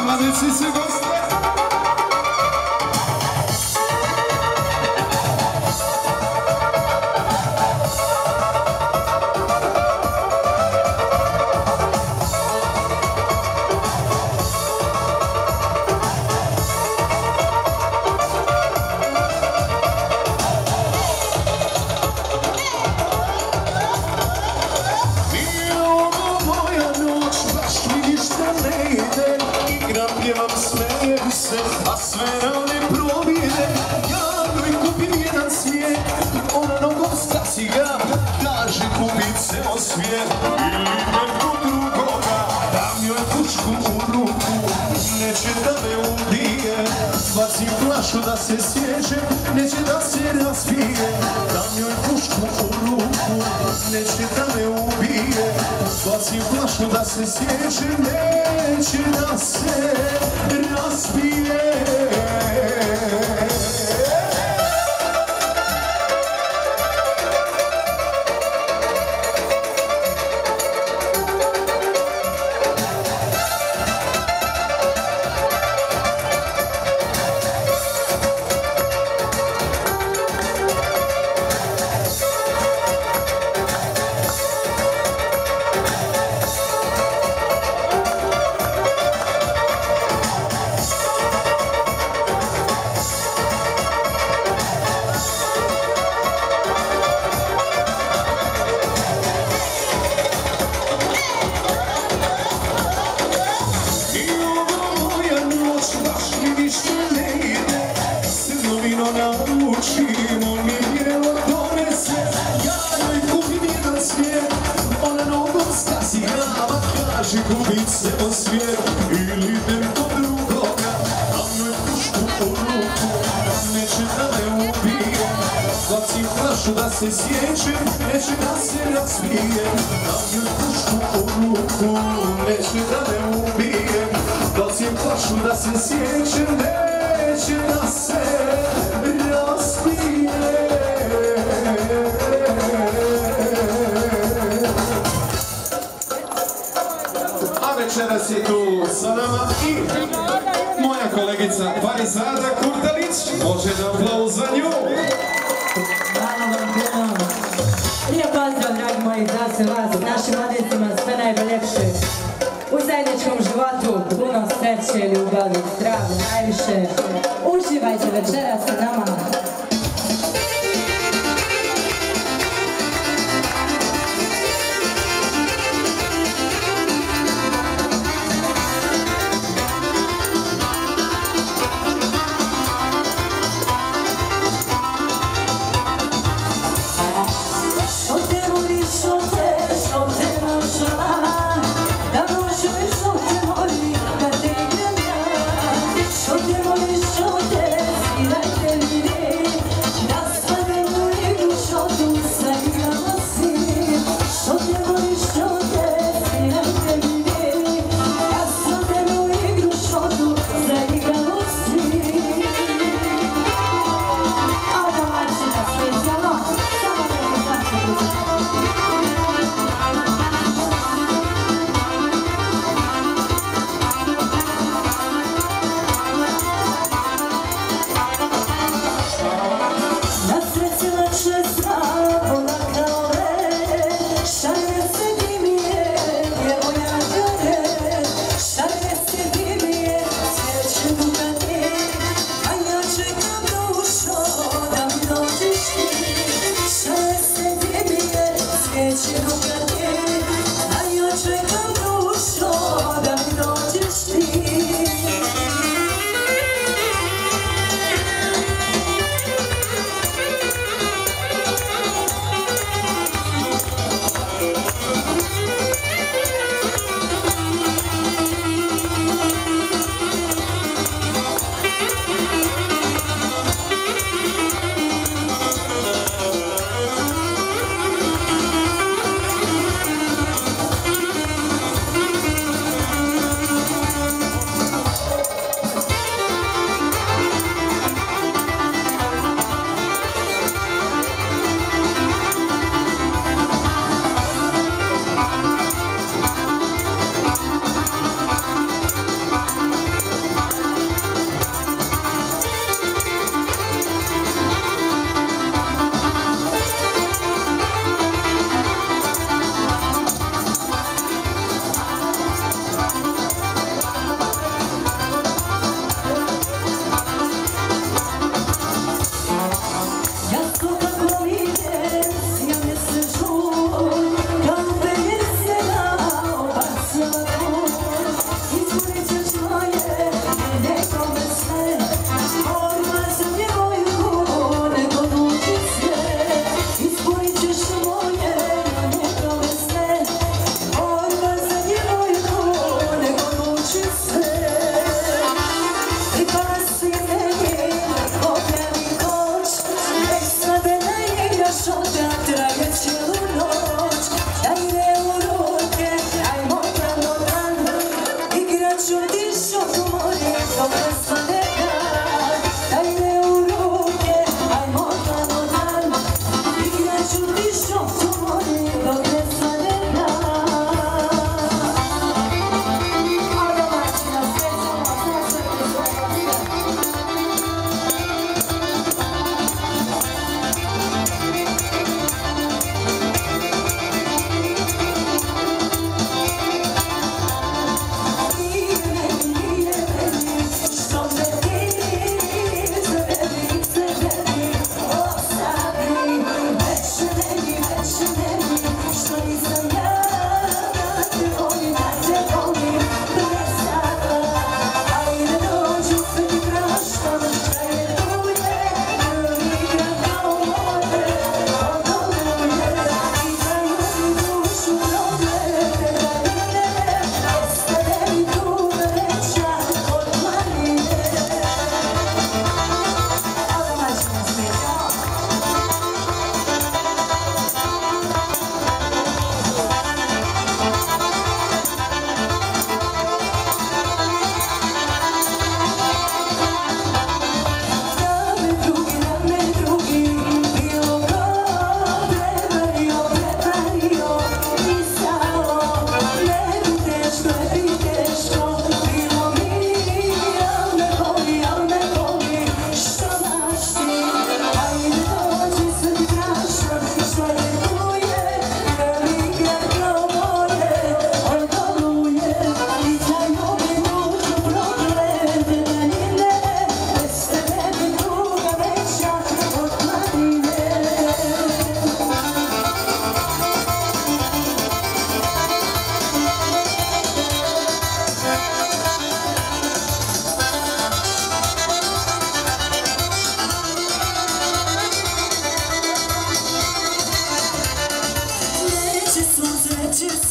vama deci se goste. A sve rane probijene, javno i kupim jedan svijet. Ona nogom stasi ga, kaže kupit se o svijet. Ili neko drugoga, dam joj pušku u ruku, neće da me ubije. Bacim flašu da se sjeće, neće da se razbije. Dam joj pušku u ruku, neće da me ubije. Bacim flašu da se sjeće, neće da se razbije. Gubit se o svijet ili neko drugoga, dam joj pušku u ruku, neće da me ubije. Bacim flašu da se sjećem, neće da se razbije. Dam joj pušku u ruku, neće da me ubije. Bacim flašu da se sjećem, neće da se razbije. Večeras je tu sa nama i moja kolegica Parizada Kurtalić. Može da aplauz za nju. Hvala vam puno. Lijep pozdrav, dragi moji, za sve vas, našim mladicima, sve najboljepše. U zajedničkom životu, puno sreće, ljubavi, zdravlja, najviše. Uživajte večeras sa nama.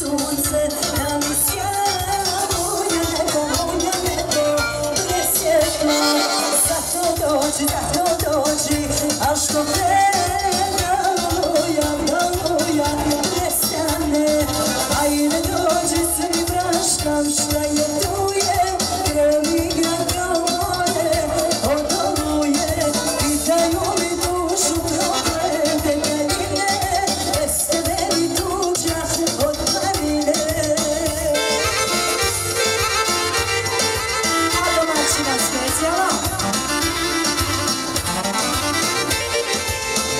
sunce, da mi sjavuje neko moja nebo presjetno. Zato dođi, a što te galoja prestane. Ajde dođi se mi praštam, šta je tu je, gremi ga kao more, odoluje. Pitaju mi dušu problem, te kaline, bez tebe mi tuđa od planine. A domaćina specijalno.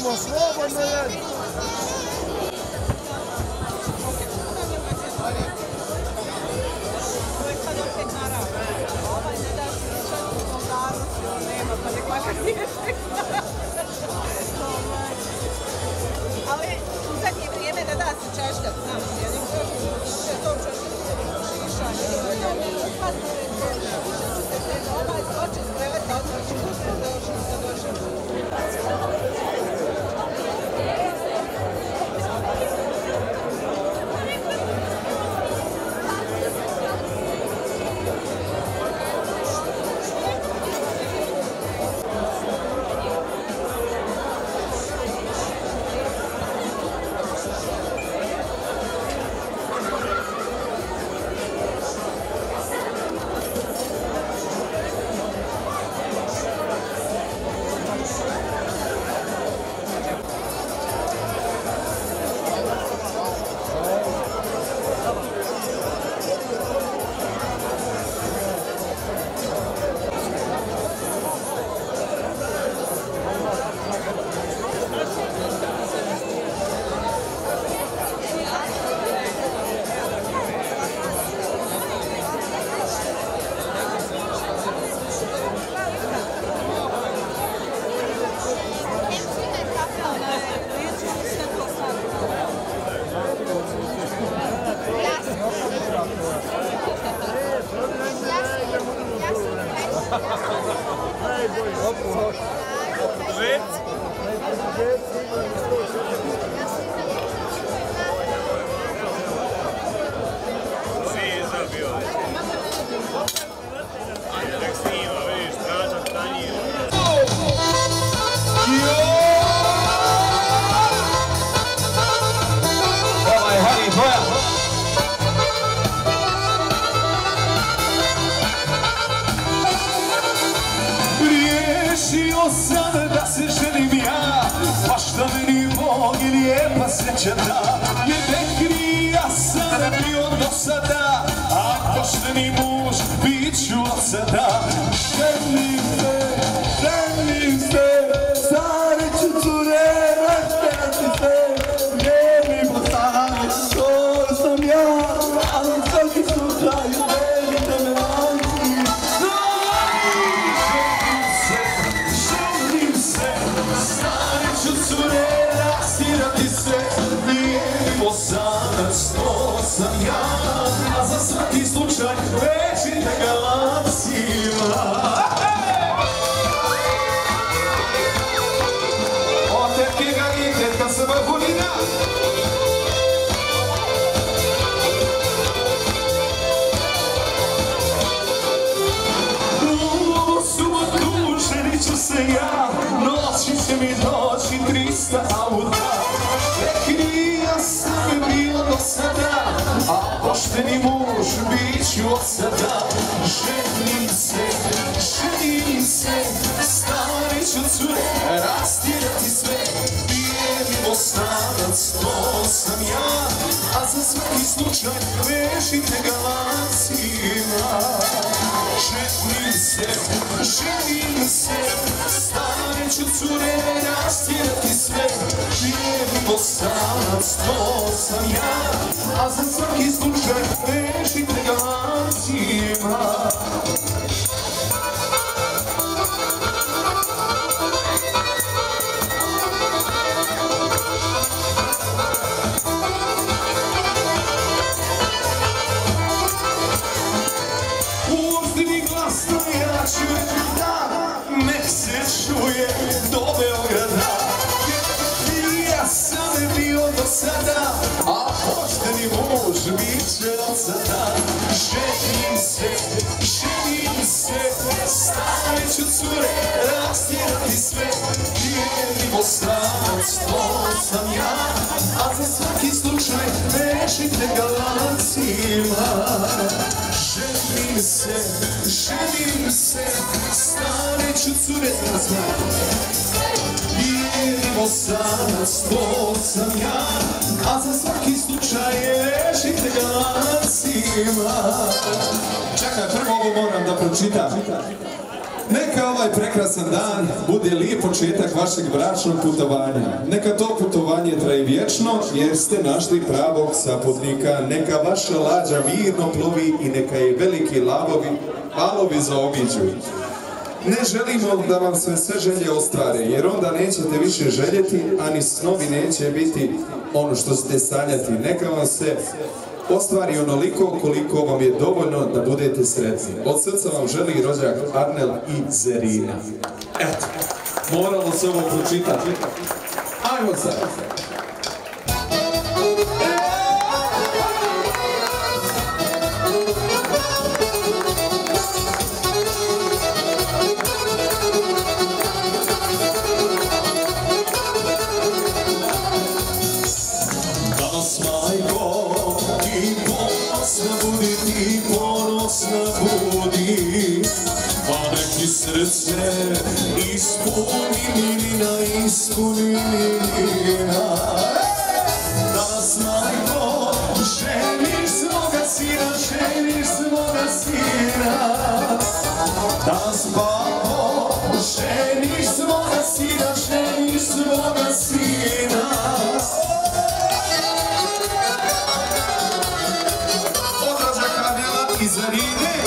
jedemo, slobodno jedemo. Ali u zadnje vrijeme ne da se čašljat, znam, jer im se to čašljati ovaj skoči iz kreveta, Riješio sam da se ženim ja, pa šta meni Bog i lijepa sreća da. Jer rekli ja sam bio do sada, a pošteni muž bit ću od sada. Ženim se, stare ću cure, raštati se. Nije mi Bosanac, to sam ja, ali u svaki slučaj velite me vanci. Bosanac, to sam ja, a za svaki slučaj većite galaksima. O tetke ga i tetka se vrhunina. U subotu ženit ću se ja, noći će mi doći 300 auta. A pošteni muž bit ću od sada. Ženim se, stari ću cure, rastirati sve. Bijeli Bosanac, to sam ja, a za svaki slučaj vešite galaksima. Ženim se, stari ću cure, rastirati sve. Bijeli Bosanac, to sam ja, a za svaki slučaj vešite galaksima. Pusti mi glasno, ja ću da, nek se čuje do Beograda. Ja sam bio do sada, a pošteni muž bit će od sada. Ženim se, stari ću cure, rastirati sve. Bijeli Bosanac, to sam ja, a za svaki slučaj vešite galaksima. Ženim se, stari ću cure, bijeli Bosanac, to sam ja, a za svaki slučaj vešite galaksima. Čekaj, prvo ovo moram da pročitam. Neka ovaj prekrasan dan bude lijep početak vašeg bračnog putovanja. Neka to putovanje traje vječno jer ste našli pravog saputnika. Neka vaša lađa mirno plovi i neka je veliki valovi zaobiđu. Ne želimo da vam sve želje ostvare, jer onda nećete više željeti, a ni snovi neće biti ono što ste sanjati. Neka vam se ostvari onoliko koliko vam je dovoljno da budete sretni. Od srca vam želi rođak Arnel i Zerina. Eto, moralo se ovo pročitati. Ajmo sad. Srce ispuni milina, ispuni milina. Danas majko, ženiš svoga sina, ženiš svoga sina. Danas babo, ženiš svoga sina, ženiš svoga sina. Od rođaka Arnela i Zerine.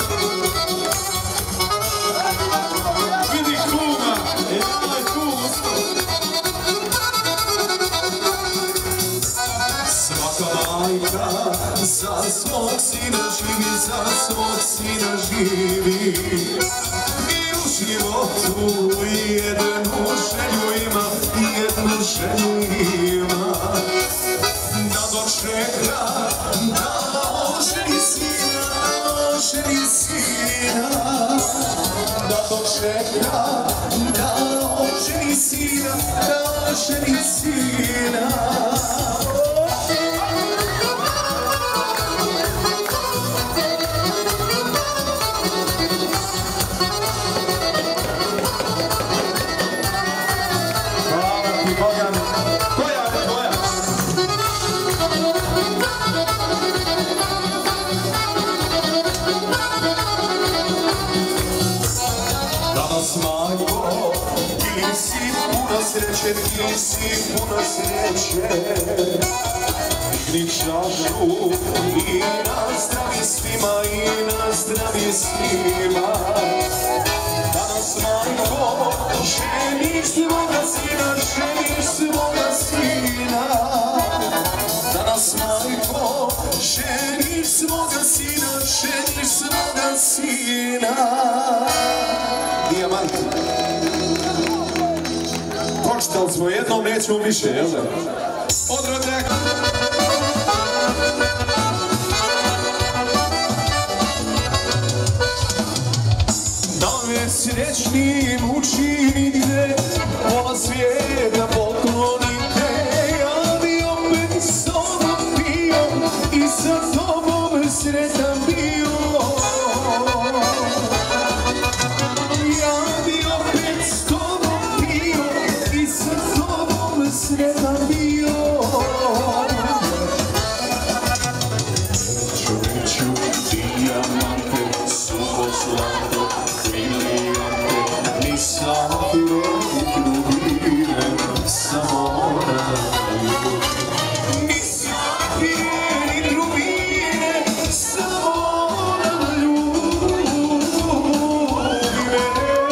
Za svog sina živi, za svog sina živi. I u životu jednu želju ima, jednu želju ima. Da dočeka, da oženi sina, oženi sina. Da dočeka, da oženi sina, da oženi sina. Sreće, ti si puna sreće. Digni čašu i nazdravi svima, i nazdravi svima. Danas majko, ženiš svoga sina, ženiš svoga sina. Danas majko, ženiš svoga sina, ženiš svoga sina. Dijamant. Koštali smo jednom, nećemo više, jel da? Od rođaka! Da me srećnim učinite, pola svijeta poklonite. Ja bi opet s tobom bio i sa tobom sretan bio. Ja bi opet s tobom bio i sa tobom sretan bio. Čovječu, dijamante, suho zlato, brilijante, nisam ti reknu bile, samo da ljubi. Nisam ti reknu bile, samo da ljubi me.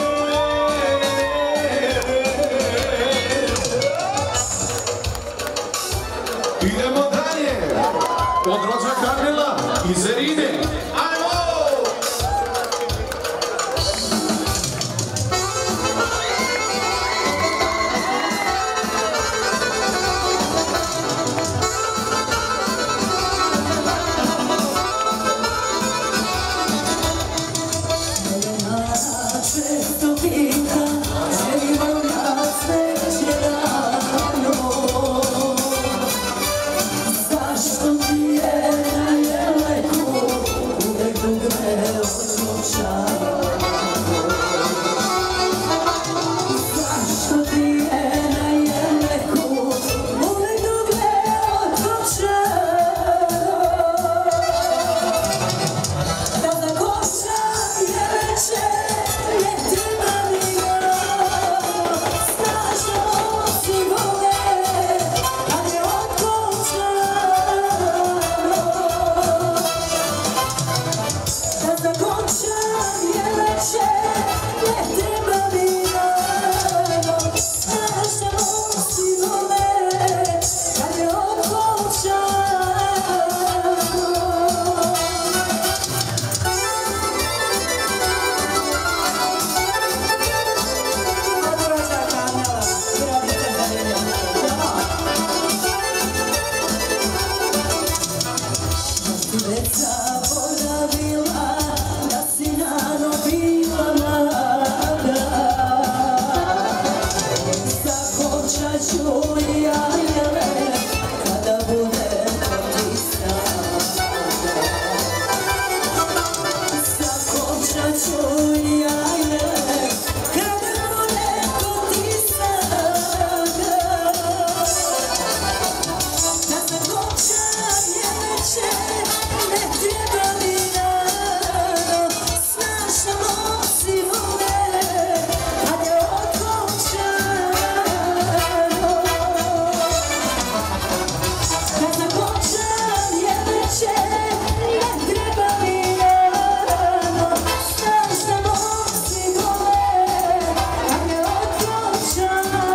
Idemo dalje, od rođaka Arnela i Zerine. Ajmo! Često pita, želim ja sreće rano. Zašto ti je na jeleku Već zaboravila da si rano bila mlada. Zakočat ću ja jele kada bude ti sada. Zakočat ću ja jele kada bude ti sada. Da zakočam jeleće ne treba mi rano, znaš da nosi vole kad je okončano. Da zakočam jeleće ne treba mi rano, znaš da nosi vole kad je okončano.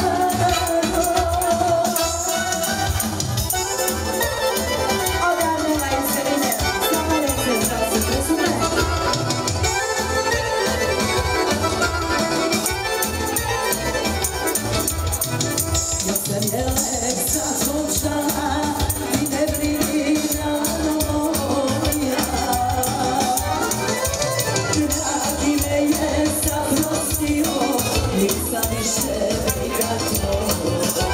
Ja sam jelek zakočala i ne brini rano moja. Dragi me je zaprostio, nisam više briga tvoja.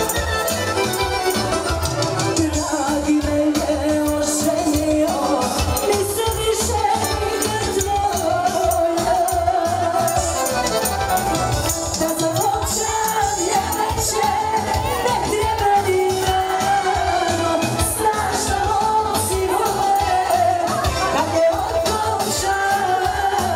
Dragi me je oženio, nisam više briga tvoja. Da zakočam jeleće ne treba mi rano, znaš da nosi vole kad je okončano.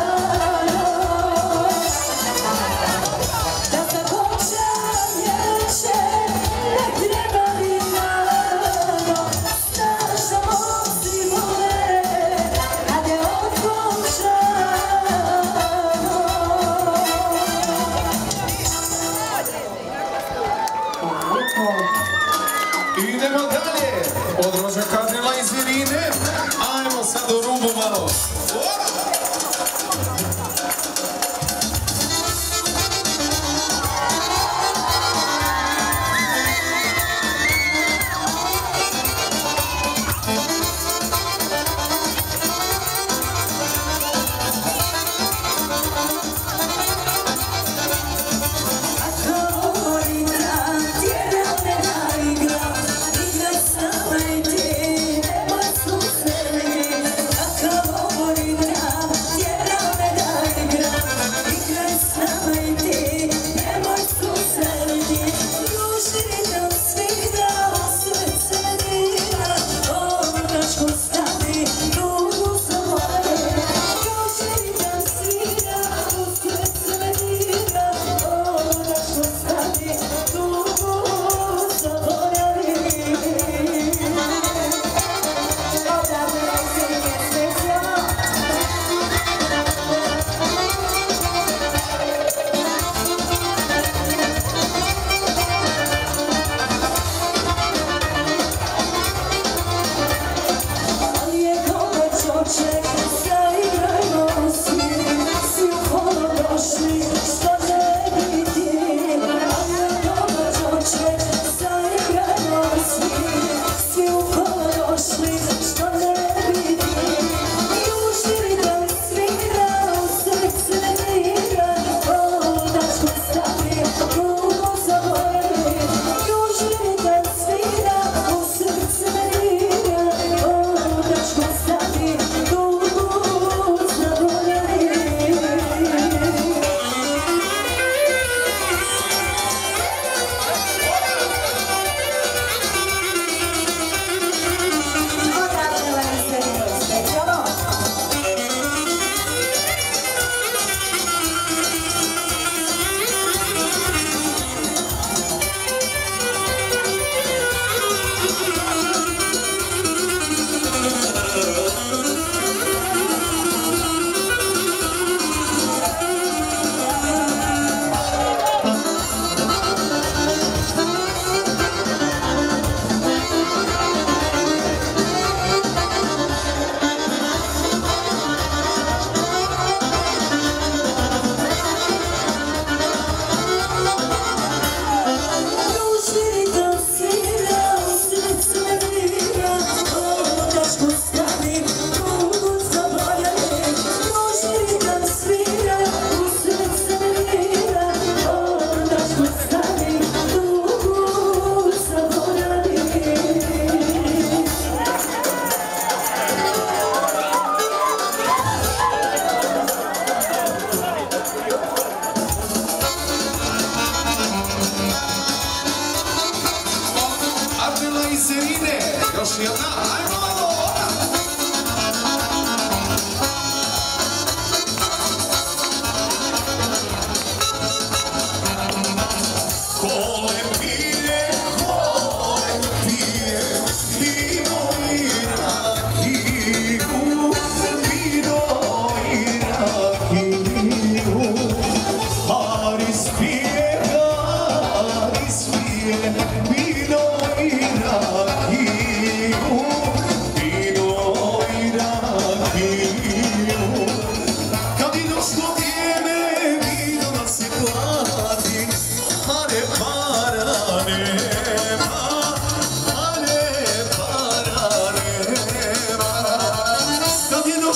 Da zakočam jeleće ne treba mi rano, znaš da nosi vole kad je okončano. Idemo dalje, od rođaka Adela iz Irine, ajmo sad u rubu malo. Igra sama i ti, nemoj susreni.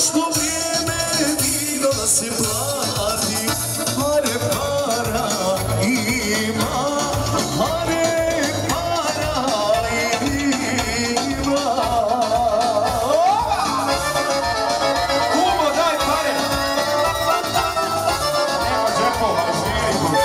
došlo vrijeme vino da se plati, hare para ima, hare para ima. Kumo, daj pare! Nema džepova, žiri.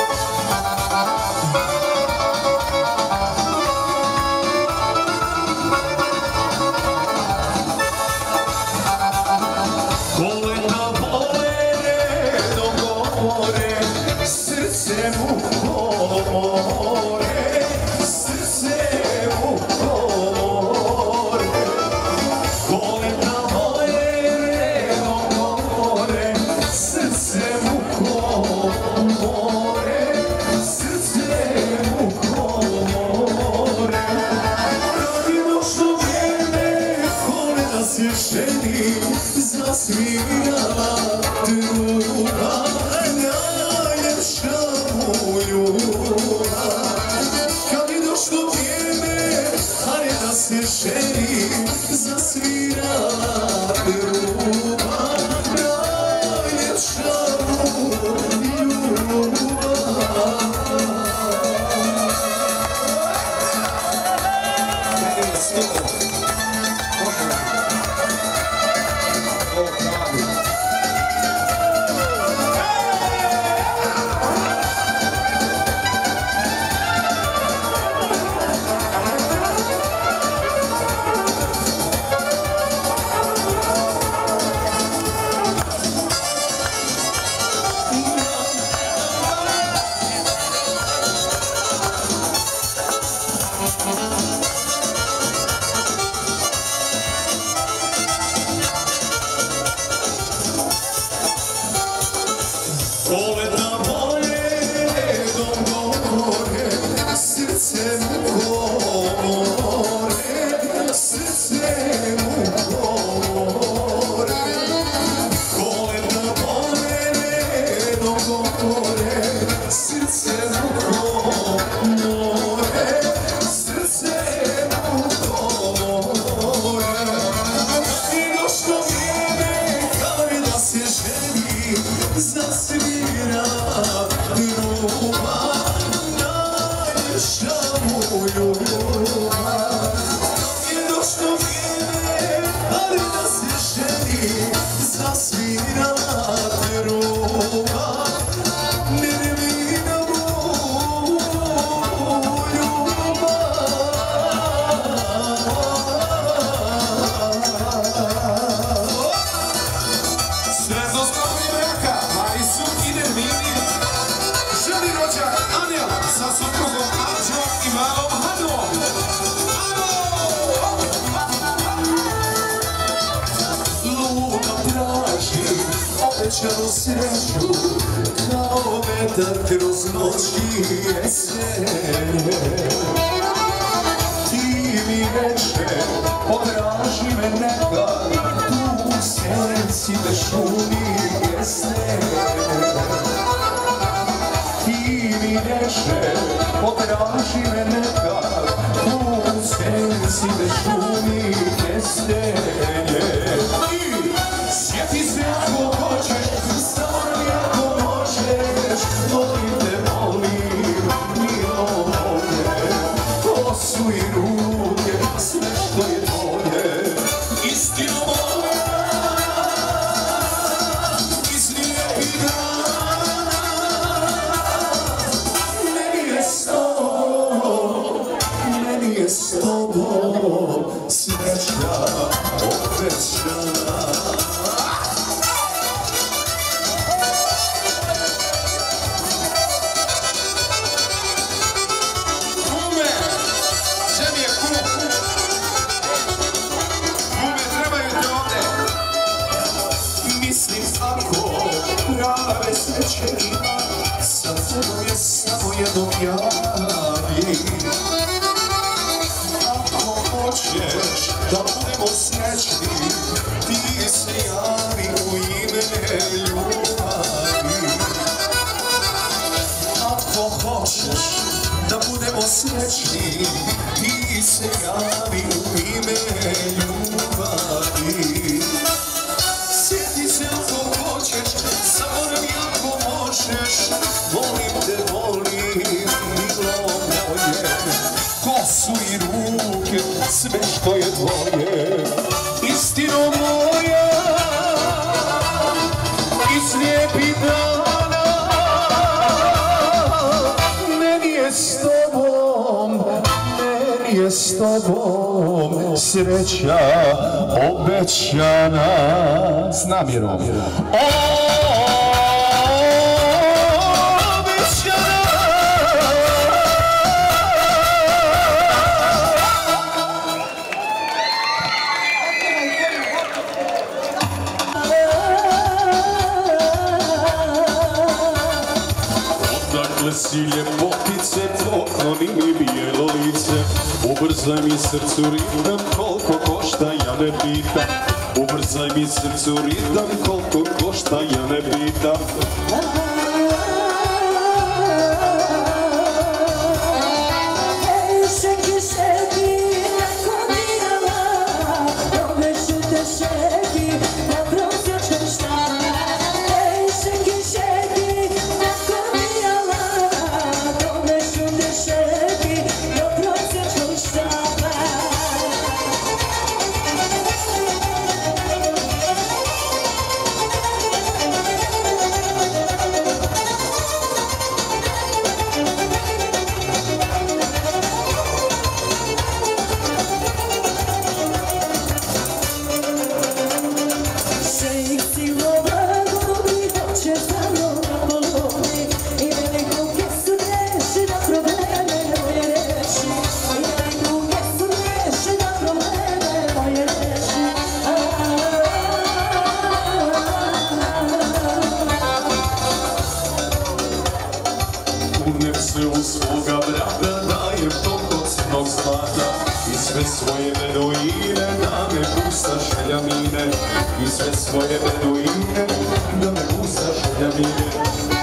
Kolena bole, redom govore, srce mu more, srce mu more. Kolena bole, redom govore, srce mu more, srce mu more. Radi došlo vrijeme, kolena se ženi, zasvirala druga, najljepša mu ljubav. Kad je došlo vrijeme, hajde da se ženi, zasvirala druga, najljepša mu ljubav. Kolena bole, redom govore, srce mu more, srce mu more. Kolena bole, redom govore, srce mu more, srce mu more. I došlo vrijeme, kad da se ženi, zasvira druga, najljepša mu ljubav. I došlo vrijeme, ali da se ženi, zasvira druga, nevina mu ljubav. Sretno slavni braka, Marisu i Nermini. Želi rođak Anel sa suprugom Arđom i malom Hanom. Luna traži obećanu sreću, kao vetar kroz noći jesen. Ti mi reče, podraži me nekad, u senci da šumi jeste. Ti mi reče, podraži me nekad, u senci da šumi jeste. Sjeti se ako hoćeš, stvarno ako možeš, volim te, volim, milone, kosu i ruke, sve što je tvoje, istino moja, iz lijepih dana, meni je s tobom, sreća obećana. Prave sreće ima, sa tobom je samo jednom javi. Ako hoćeš da budemo srećni, ti se javi u ime ljubavi. Ako hoćeš da budemo srećni, ti se javi u ime ljubavi. sve što je tvoje, istino moja, iz lijepih dana, meni je s tobom sreća obećana. S namjerom. Odakle si ljepotice, pokloni mi bijelo lice, ubrzaj mi srcu ritam, koliko košta ja ne pitam. Ubrzaj mi srcu ritam, koliko košta ja ne pitam. Svoga brata dajem toliko crnog zlata i sve svoje beduine da me pusta šeljamine, i sve svoje beduine da me pusta šeljamine.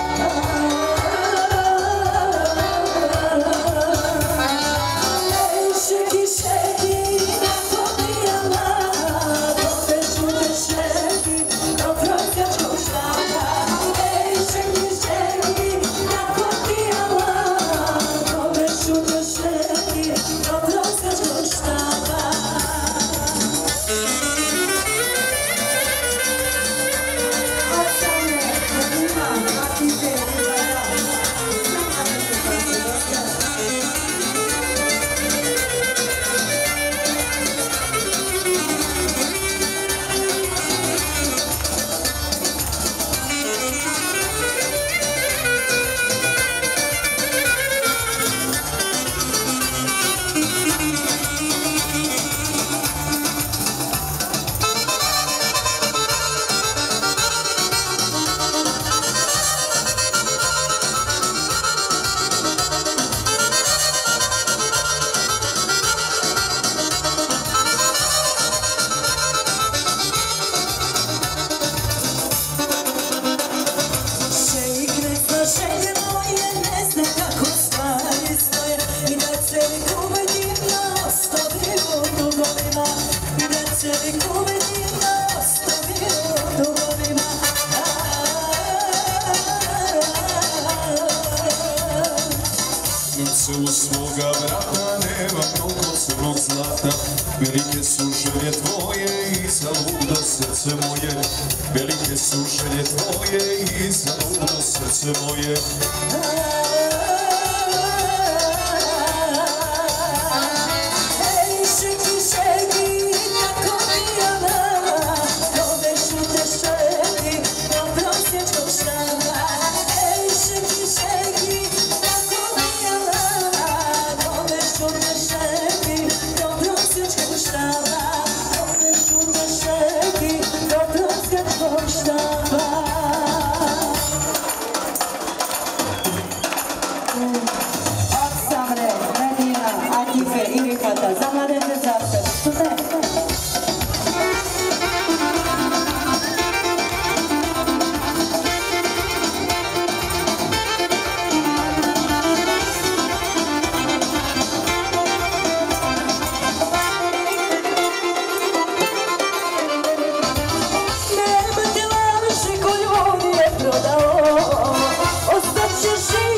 U svoga vrata nema mnogo crnog zlata, velike su želje tvoje i zaludo srce moje, velike su želje tvoje i zaludo srce moje.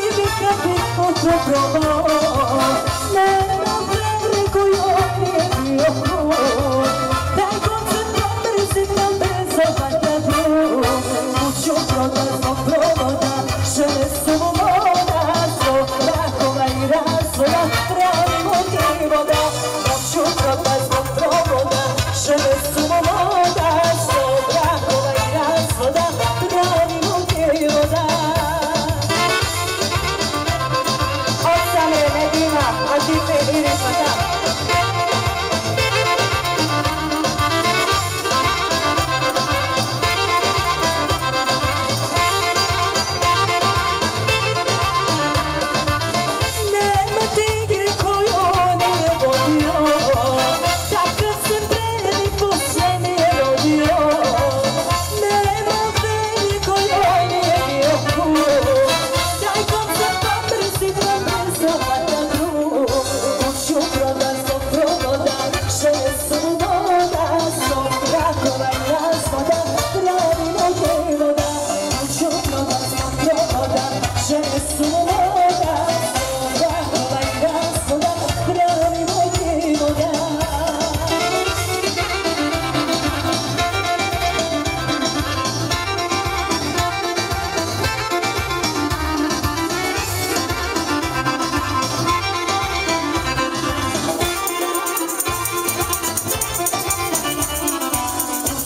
Nema preko joj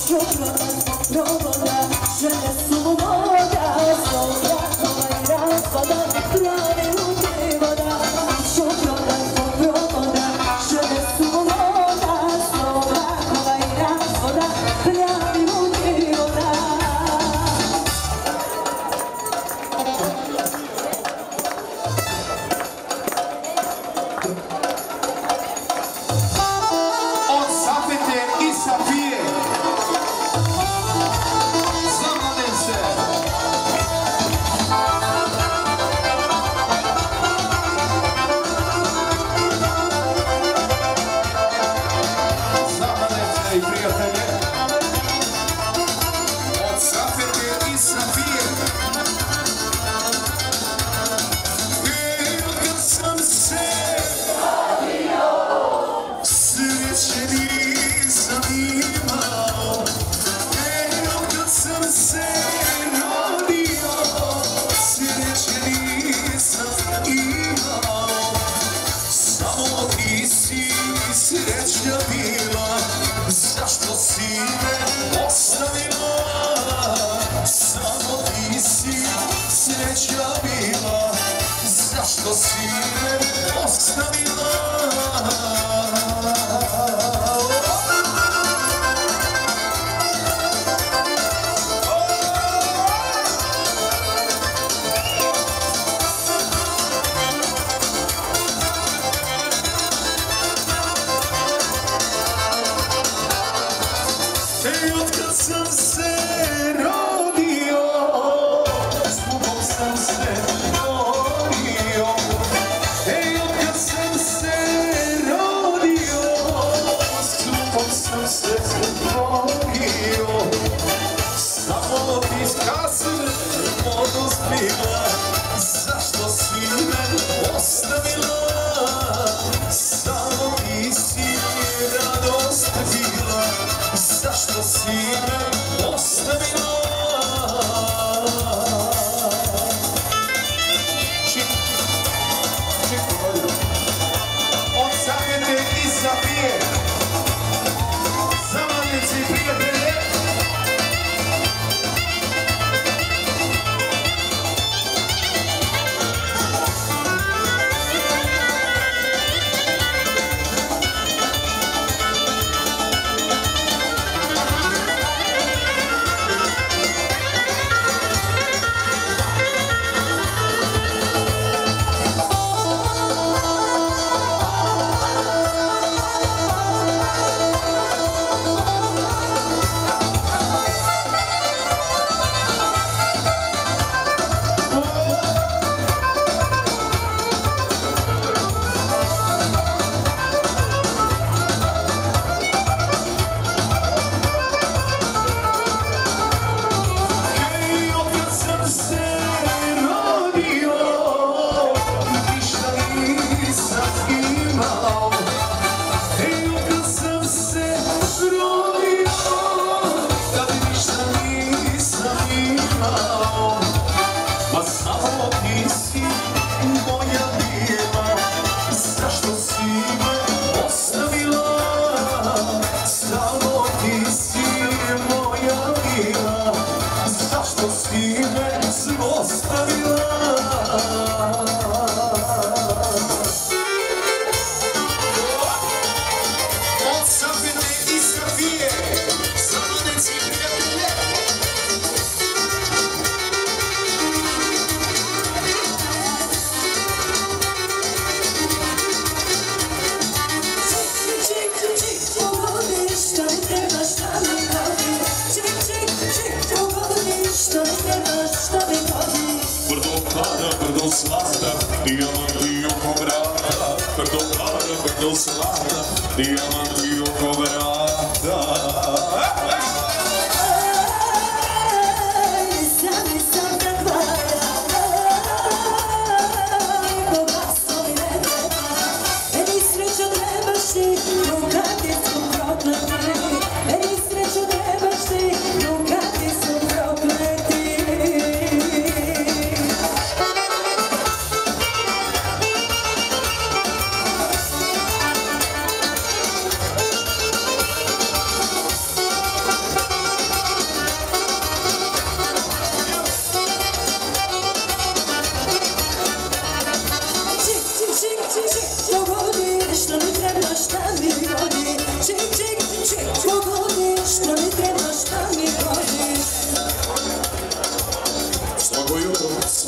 Prokleti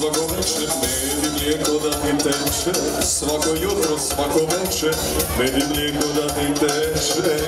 svako večer, med i mlijeko da ti teče. Svako jutro, svako večer, med i mlijeko da ti teče.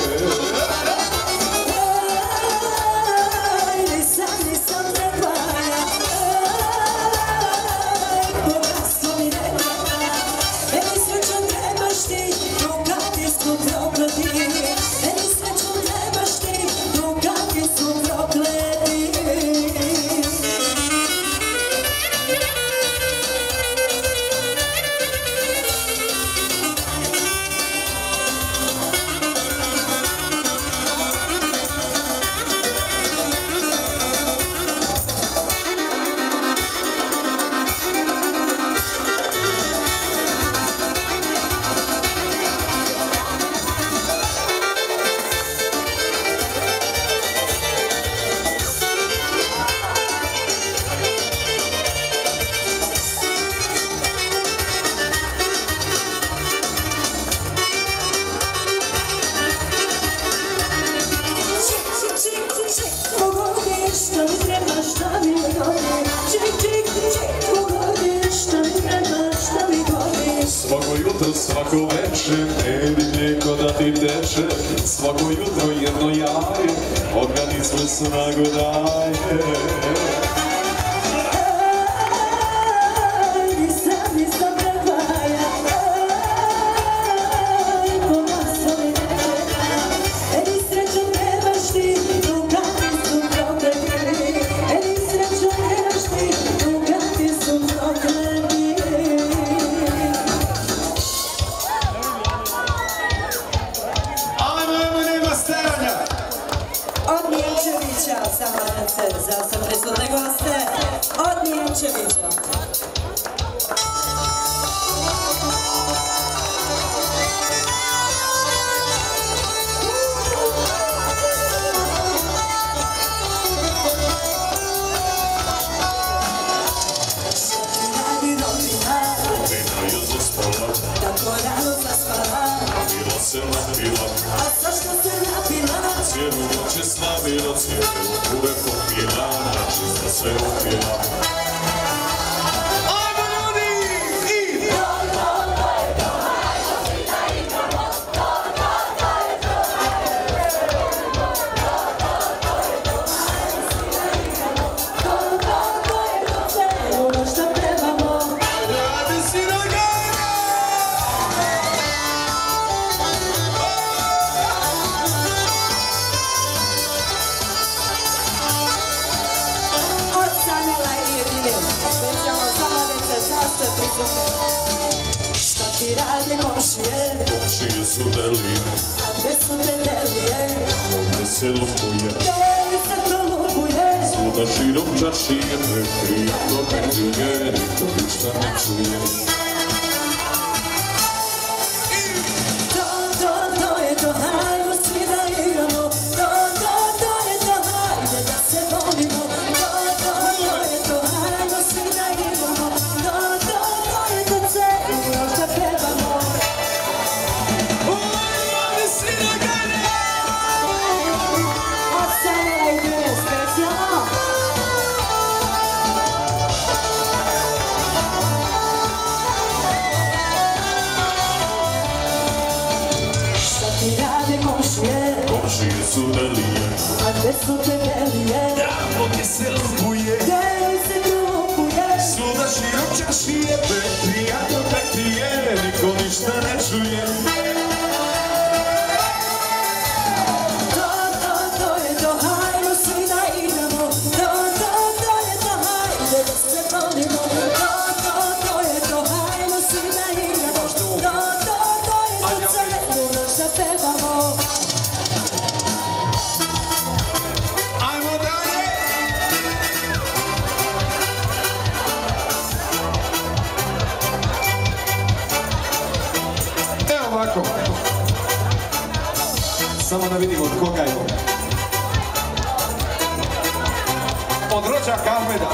Svako jutro, svako večer, med i mlijeko da ti teče. Svako jutro jedno jaje, organizmu snagu daje. Od Miječevića, samo da se za sve prisutne goste, od Miječevića. Tako rano zaspala, Napila se napila, a zašto se napila? cijelu noć je slavila, cijelu uvek popila, čista se opila. Šta ti rade komšije? Komšije su delije, A gde su te delije? ovdje se lupuje, Gde se to lupuje? svuda širom čašije, prekrije, dopeđuje, niko ništa ne čuje. To je to, hajmo svi da igramo. To je to, hajde da se volimo. To je to, hajmo svi da igramo. To je to, celo još da pevamo. Od Sanela i Dune specijalno. Šta ti rade komšije? Komšije su delije, A gde su te delije? ovdje se lupuje, Gde se tu lupuje? svuda širom čašije, prekrije, dopeđuje, niko ništa ne čuje. To je to, hajmo svi da igramo. To je to, hajde da se volimo. To je to, hajmo svi da igramo. To je to, celu noć da pevamo. Ajmo dalje! Evo ovako. Samo da vidimo od koga je ovo. Od rođaka Ahmeda.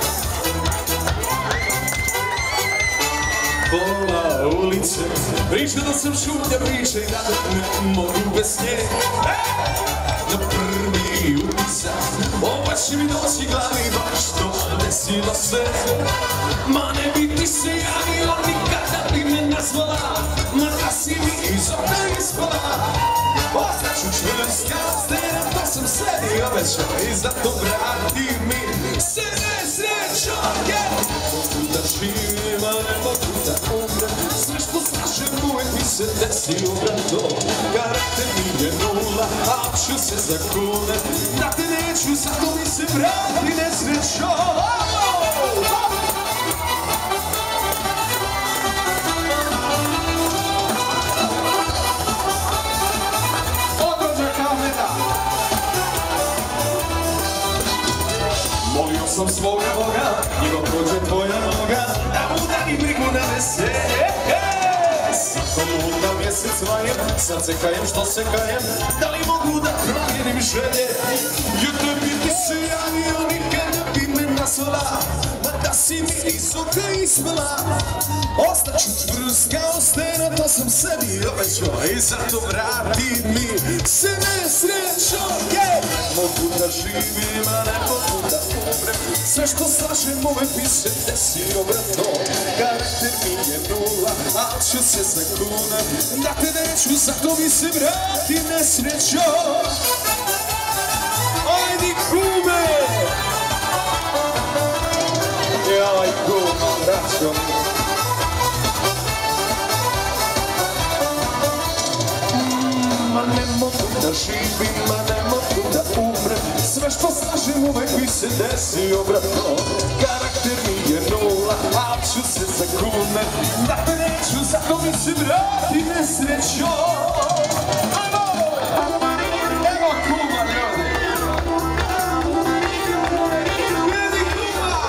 Pola ulice, priče da sam šuplja priče, da ne mogu bez nje. Na prvi utisak, ovo će mi doći glavi baš to. desilo sve. Ma ne bi ti se javila, nikada bi me nazvala, ma da si mi iz okna ispala. Ostaću čvrst kao stena, to sam sebi obećao i zato vrati mi se nesrećo. Mogu da živim, a ne mogu da umrem, sve što slažem uvek mi se desi obrato. Karakter mi je nula, a ću se zakunem, da te neću, zato mi se vrati nesrećo. Molio sam svoga Boga, njegov prođe tvoja noga, da mu da i brigu na veselje. Svakom onda mjesec vajem, sad se kajem što se kajem, da li mogu da promijenim želje? Jer tebi ti se javio, nikada bi me nazvala, ma da si mi iz okna ispala. Ostaću čvrst kao stena, to sam sebi obećao i zato vrati mi se nesrećo. Mogu da živim, a ne mogu da umrem, sve što slažem uvek mi se desi obrato. Karakter mi je nula, a ću se zakunem, da te neću, zato mi se vrati nesrećo. Ajdi kume! Jaj kuma, braćo! Ma ne mogu da živim, ma ne mogu da umrem, sve što slažem uvek mi se desi obrato. Karakter mi je nula, a ću se zakunem, da te neću, zato mi se vrati nesrećo. Evo kuma, ljudi! Jedi kuma!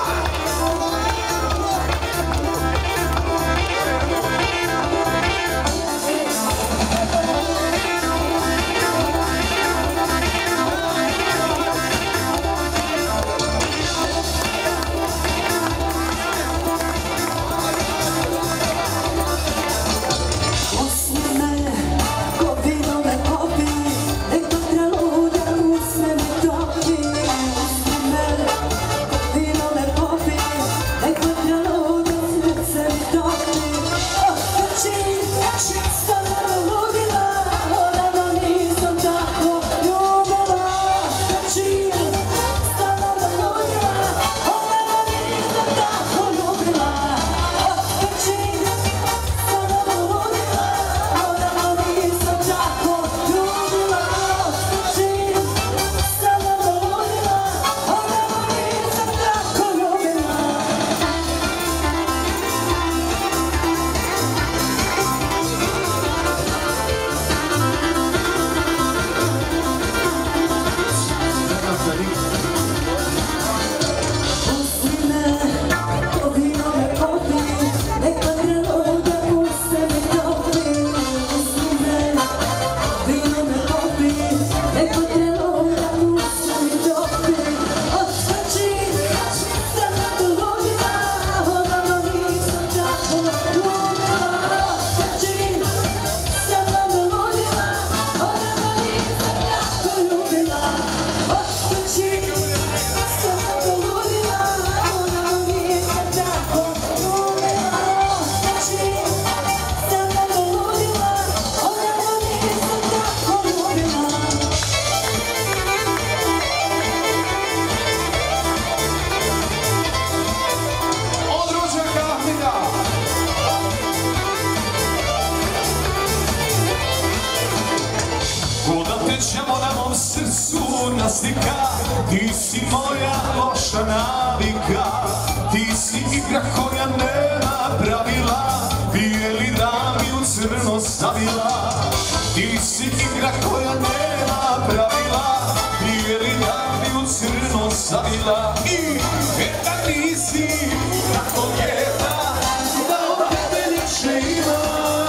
Ćemo na mom srcu naslika, ti si moja loša navika, ti si igra koja nema pravila, bijeli dan mi u crno stavila. Ti si igra koja nema pravila, bijeli dan mi u crno stavila. I eta nisi tako jedna, da od tebe ljepše ima,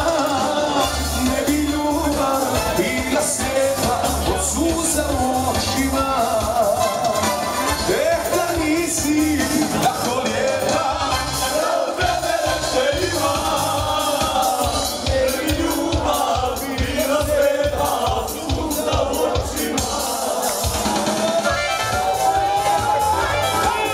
ne bi ljubav bila sveta od suza u očima. Eta nisi tako lijepa, da od tebe ljepše ima, ne bi ljubav bila sveta od suza u očima.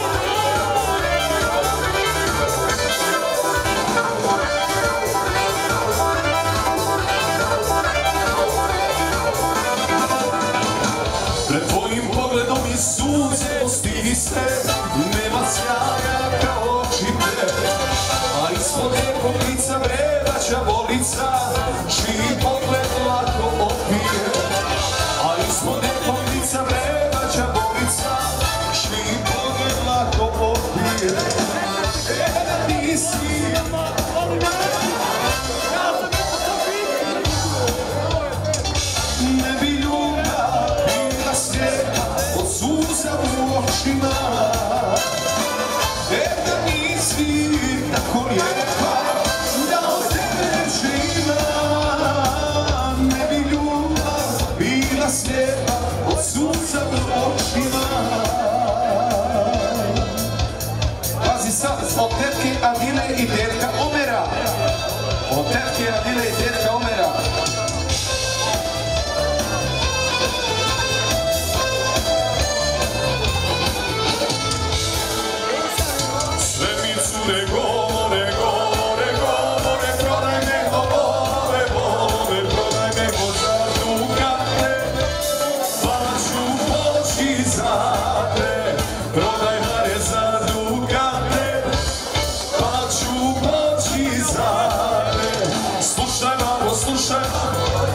suze ostidi se, nema sjaja kao očite, a ispod nekog lica vredaća bolica, čiji pogled lako opije, a ispod nekog lica vredaća bolica, čiji pogled lako opije. Da nisi ne bi ljubav bila slijepa od suza u očima. Da nisi tako lijepa da od tebe žima. Ne bi ljubav bila slijepa od suza u očima. Pazi sad, od tetke Adile i detka Omera. Od tetke Adile i detka Omera. Sve mi cure govore, govore, govore, prodaj me volove, volove, prodaj me za dukate, pa ću poći za te, prodaj hare za dukate, pa ću poći za te. Slušaj malo, slušaj malo.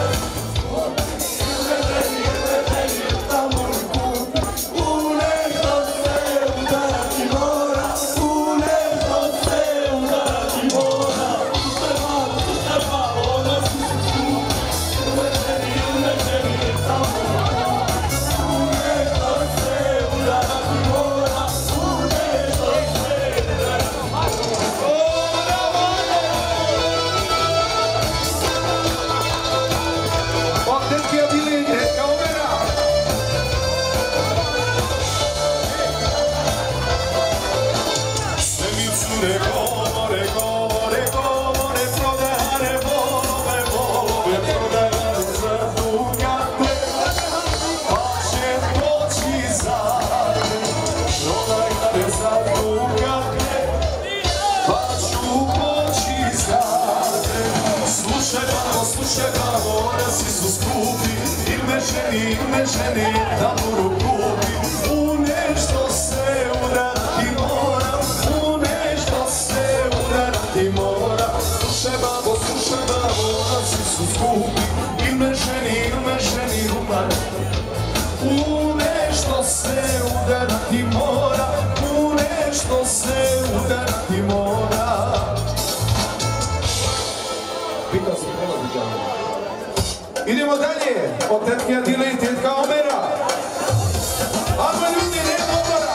Ženi da mu kupi, u nešto se udarati mora, u nešto se udarati mora. Slušaj babo, nosi su skupi, il me ženi umar. U nešto se udarati mora, u nešto se udarati mora. Pitao sam prolazi džavno. Idemo dalje, od tetke Adile i tetka Omera. Ajmo ljudi, nema odmora.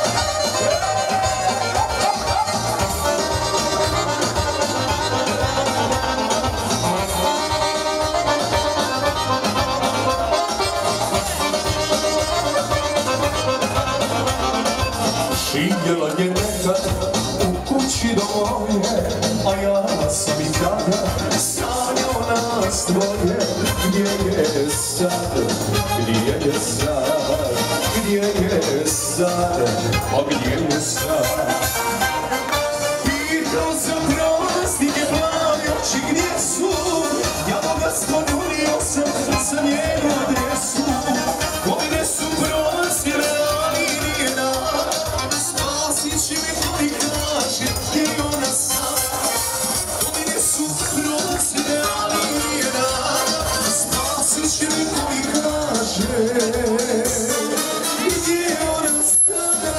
Živjela je nekad u kući do moje, a ja sam i tada sanjao nas dvoje. Gdje je sad, gdje je sad, gdje je sad, a gdje je sad? Pitao sam prostike plavi oči gdje su, ja bogatstvo nulio sam za njenu adresu. Godine su prosjele, ali nije dan, spasit će mi ko mi kaže gdje je ona sad. Godine su prosjele, ali nije dan, spasit će mi ko mi kaže gdje je ona sada.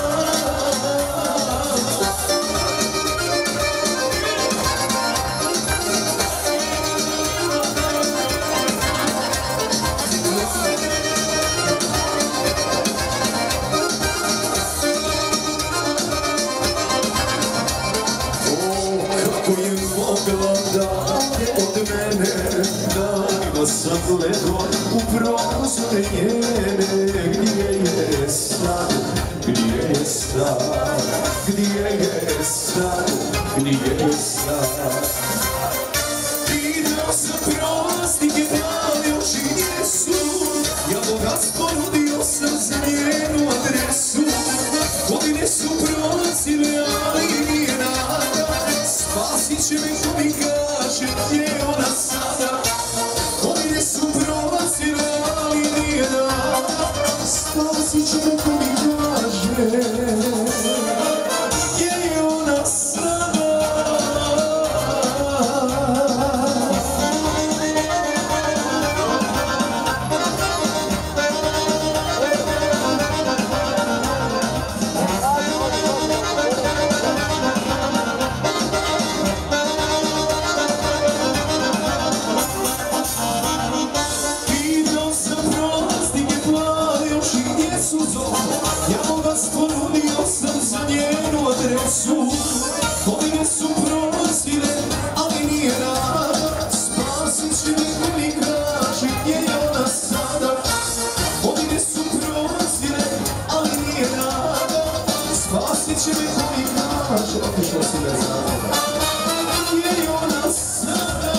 Kako je mogla da od mene danima sam gledao u prozore njene. Gdje je sad, gdje je sad, gdje je sad, gdje je sad? Pitao sam prostike plavi oči gdje su, ja bogatstvo nudio sam za njenu adresu. Godine su prolazile, ali nije nada, spasit će me ko mi kaže gdje je ona sada. Godine su prolazile, ali nije nada, spasit će me ko mi kaže, je li ona sada? Ponudio sam za njenu adresu, godine su prostile, ali nije rada. Spasit će me ko mi kaže, gdje je ona sada? Godine su prostile, ali nije rada. Spasit će me ko mi kaže, otišla si bez rada. Gdje je ona sada?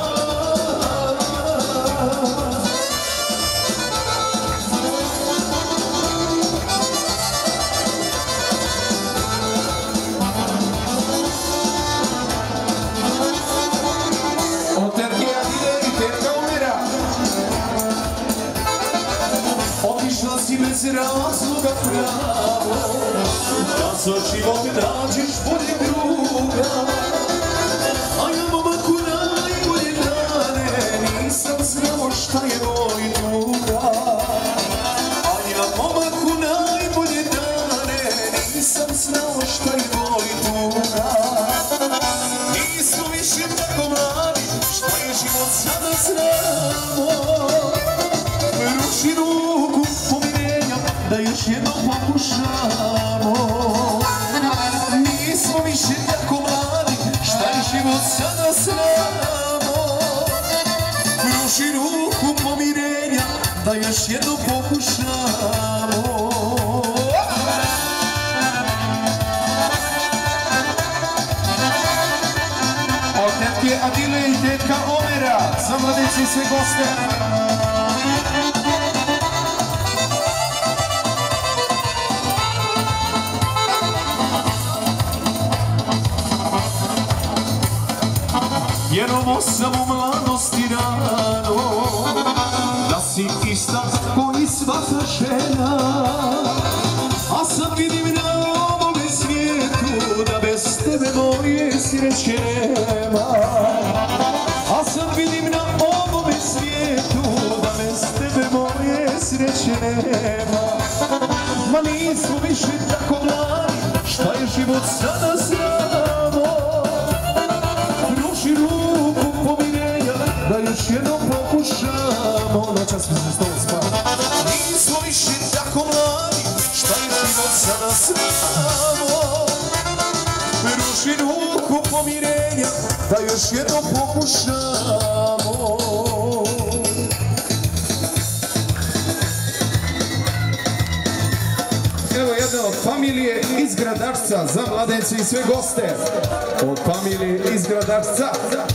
Otišla si bez razloga pravo, da za život nađeš boljeg druga. A ja momaku najbolje dane, nisam znao šta je voli druga. A ja momaku najbolje dane, nisam znao šta je voli druga. Nismo više tako mladi, šta je život sada znamo. Ruši ruku pomirenja, da još jednom pokušamo. Nismo više tako mladi, šta je život sada znamo. Ruši ruku pomirenja, da još jednom pokušamo. Od tetke Adile i tetka Omera, za mladence i sve goste. Vjerovo sam u mladosti rano, da si ista koji svaka žena. A sad vidim na ovome svijetu, da bez tebe moje sreće nema. A sad vidim na ovome svijetu, da bez tebe moje sreće nema. Ma nismo više tako mladi, šta je život sada znamo. Ruši ruku pomirenja, da još jednom pokušamo. Noćas smo se s tobom spali. Nismo više tako mladi, šta je život sada znamo. Ruši ruku pomirenja, da još jednom pokušamo. Evo jedna od familije iz Gradarca, za mladence i sve goste. Od familije iz Gradarca.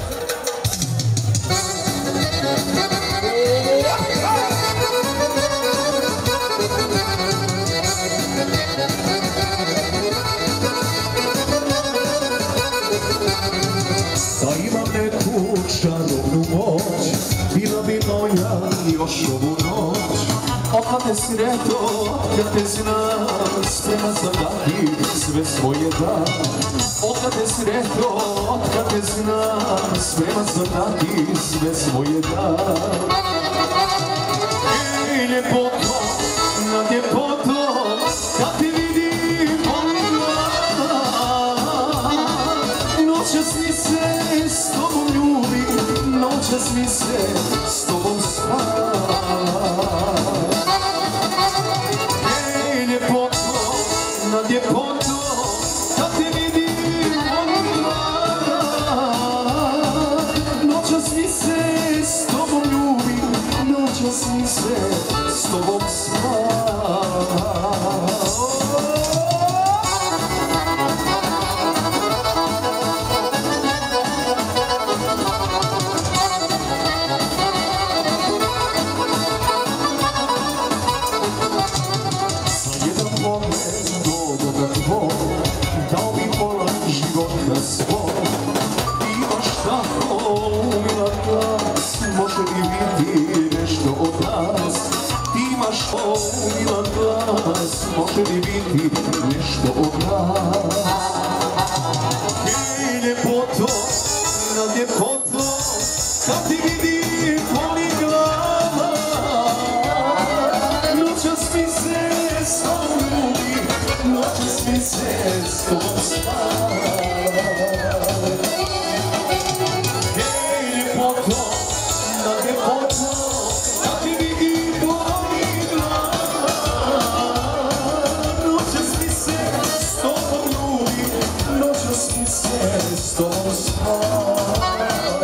Da imam neku čarovnu moć, bila bi moja još ovu noć. Opa te sreto, kad te znam, sprema sam dati sve svoje dan. Opa te sreto, kad te znam, sprema sam dati sve svoje dan. I ljepoto, nad ljepotom, kad te vidim pogleda. Noćas mi se s tobom ljubim, noćas mi se s tobom spavam. Nad ljepoto, kad te vidim odmah. Noćas mi se s tobom ljubim, noćas mi se s tobom nas može li biti nešto od nas? Hej ljepoto, na ljepoto, kad ti vidim boli glava. Noćas mi se s tobom ljubim, noćas mi se s tobom spava. Hej ljepoto, na ljepoto, kad ti vidim boli glava. Noćas mi se s tobom ljubim, noćas mi se s tobom spava.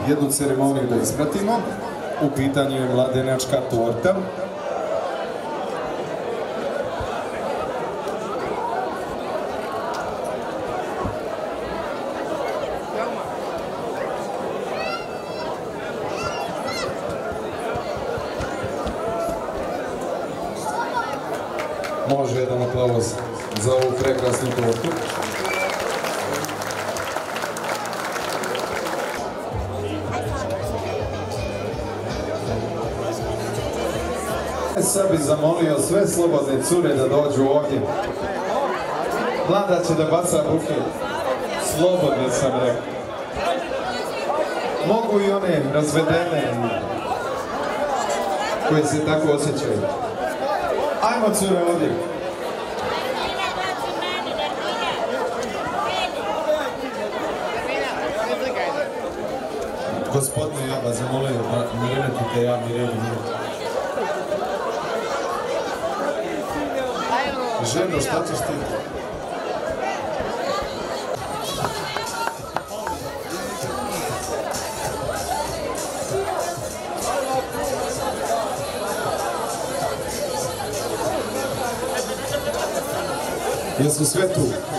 jednu ceremoniju da ispratimo. U pitanju je mladenačka torta. Može jedan aplauz za ovu prekrasnu tortu. Sad bih zamolio sve slobodne cure da dođu ovdje. Mlada će da baca buket. Slobodne sam rekao. Mogu i one razvedene koje se tako osjećaju. Ajmo cure ovdje. Gospodine, ja vas zamolio da ne remetite javni red. Ženo, šta ćeš ti? Jesu sve tu?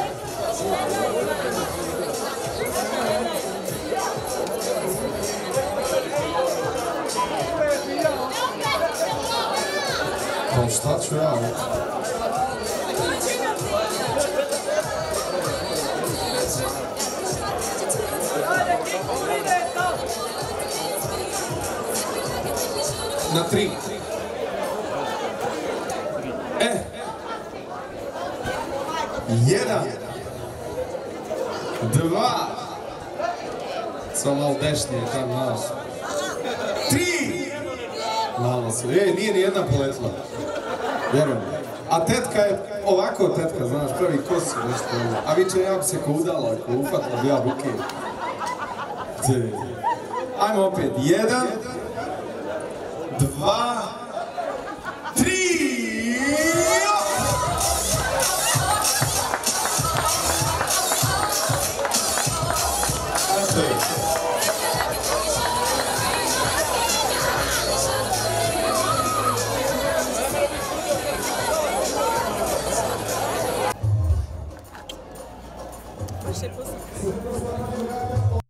Pa šta ću ja? Na 3. Jedan. 2. Samo malo dešnije, tam malo. 3. Malo su. Nije ni jedna poletla. Vjerujem. A tetka je ovako tetka, znaš, pravi kosu nešto. A vi će ja bi se kudala, ako ufatla bi ja buket. Ajmo opet. 1. 2. 3. Proszę posłuchać.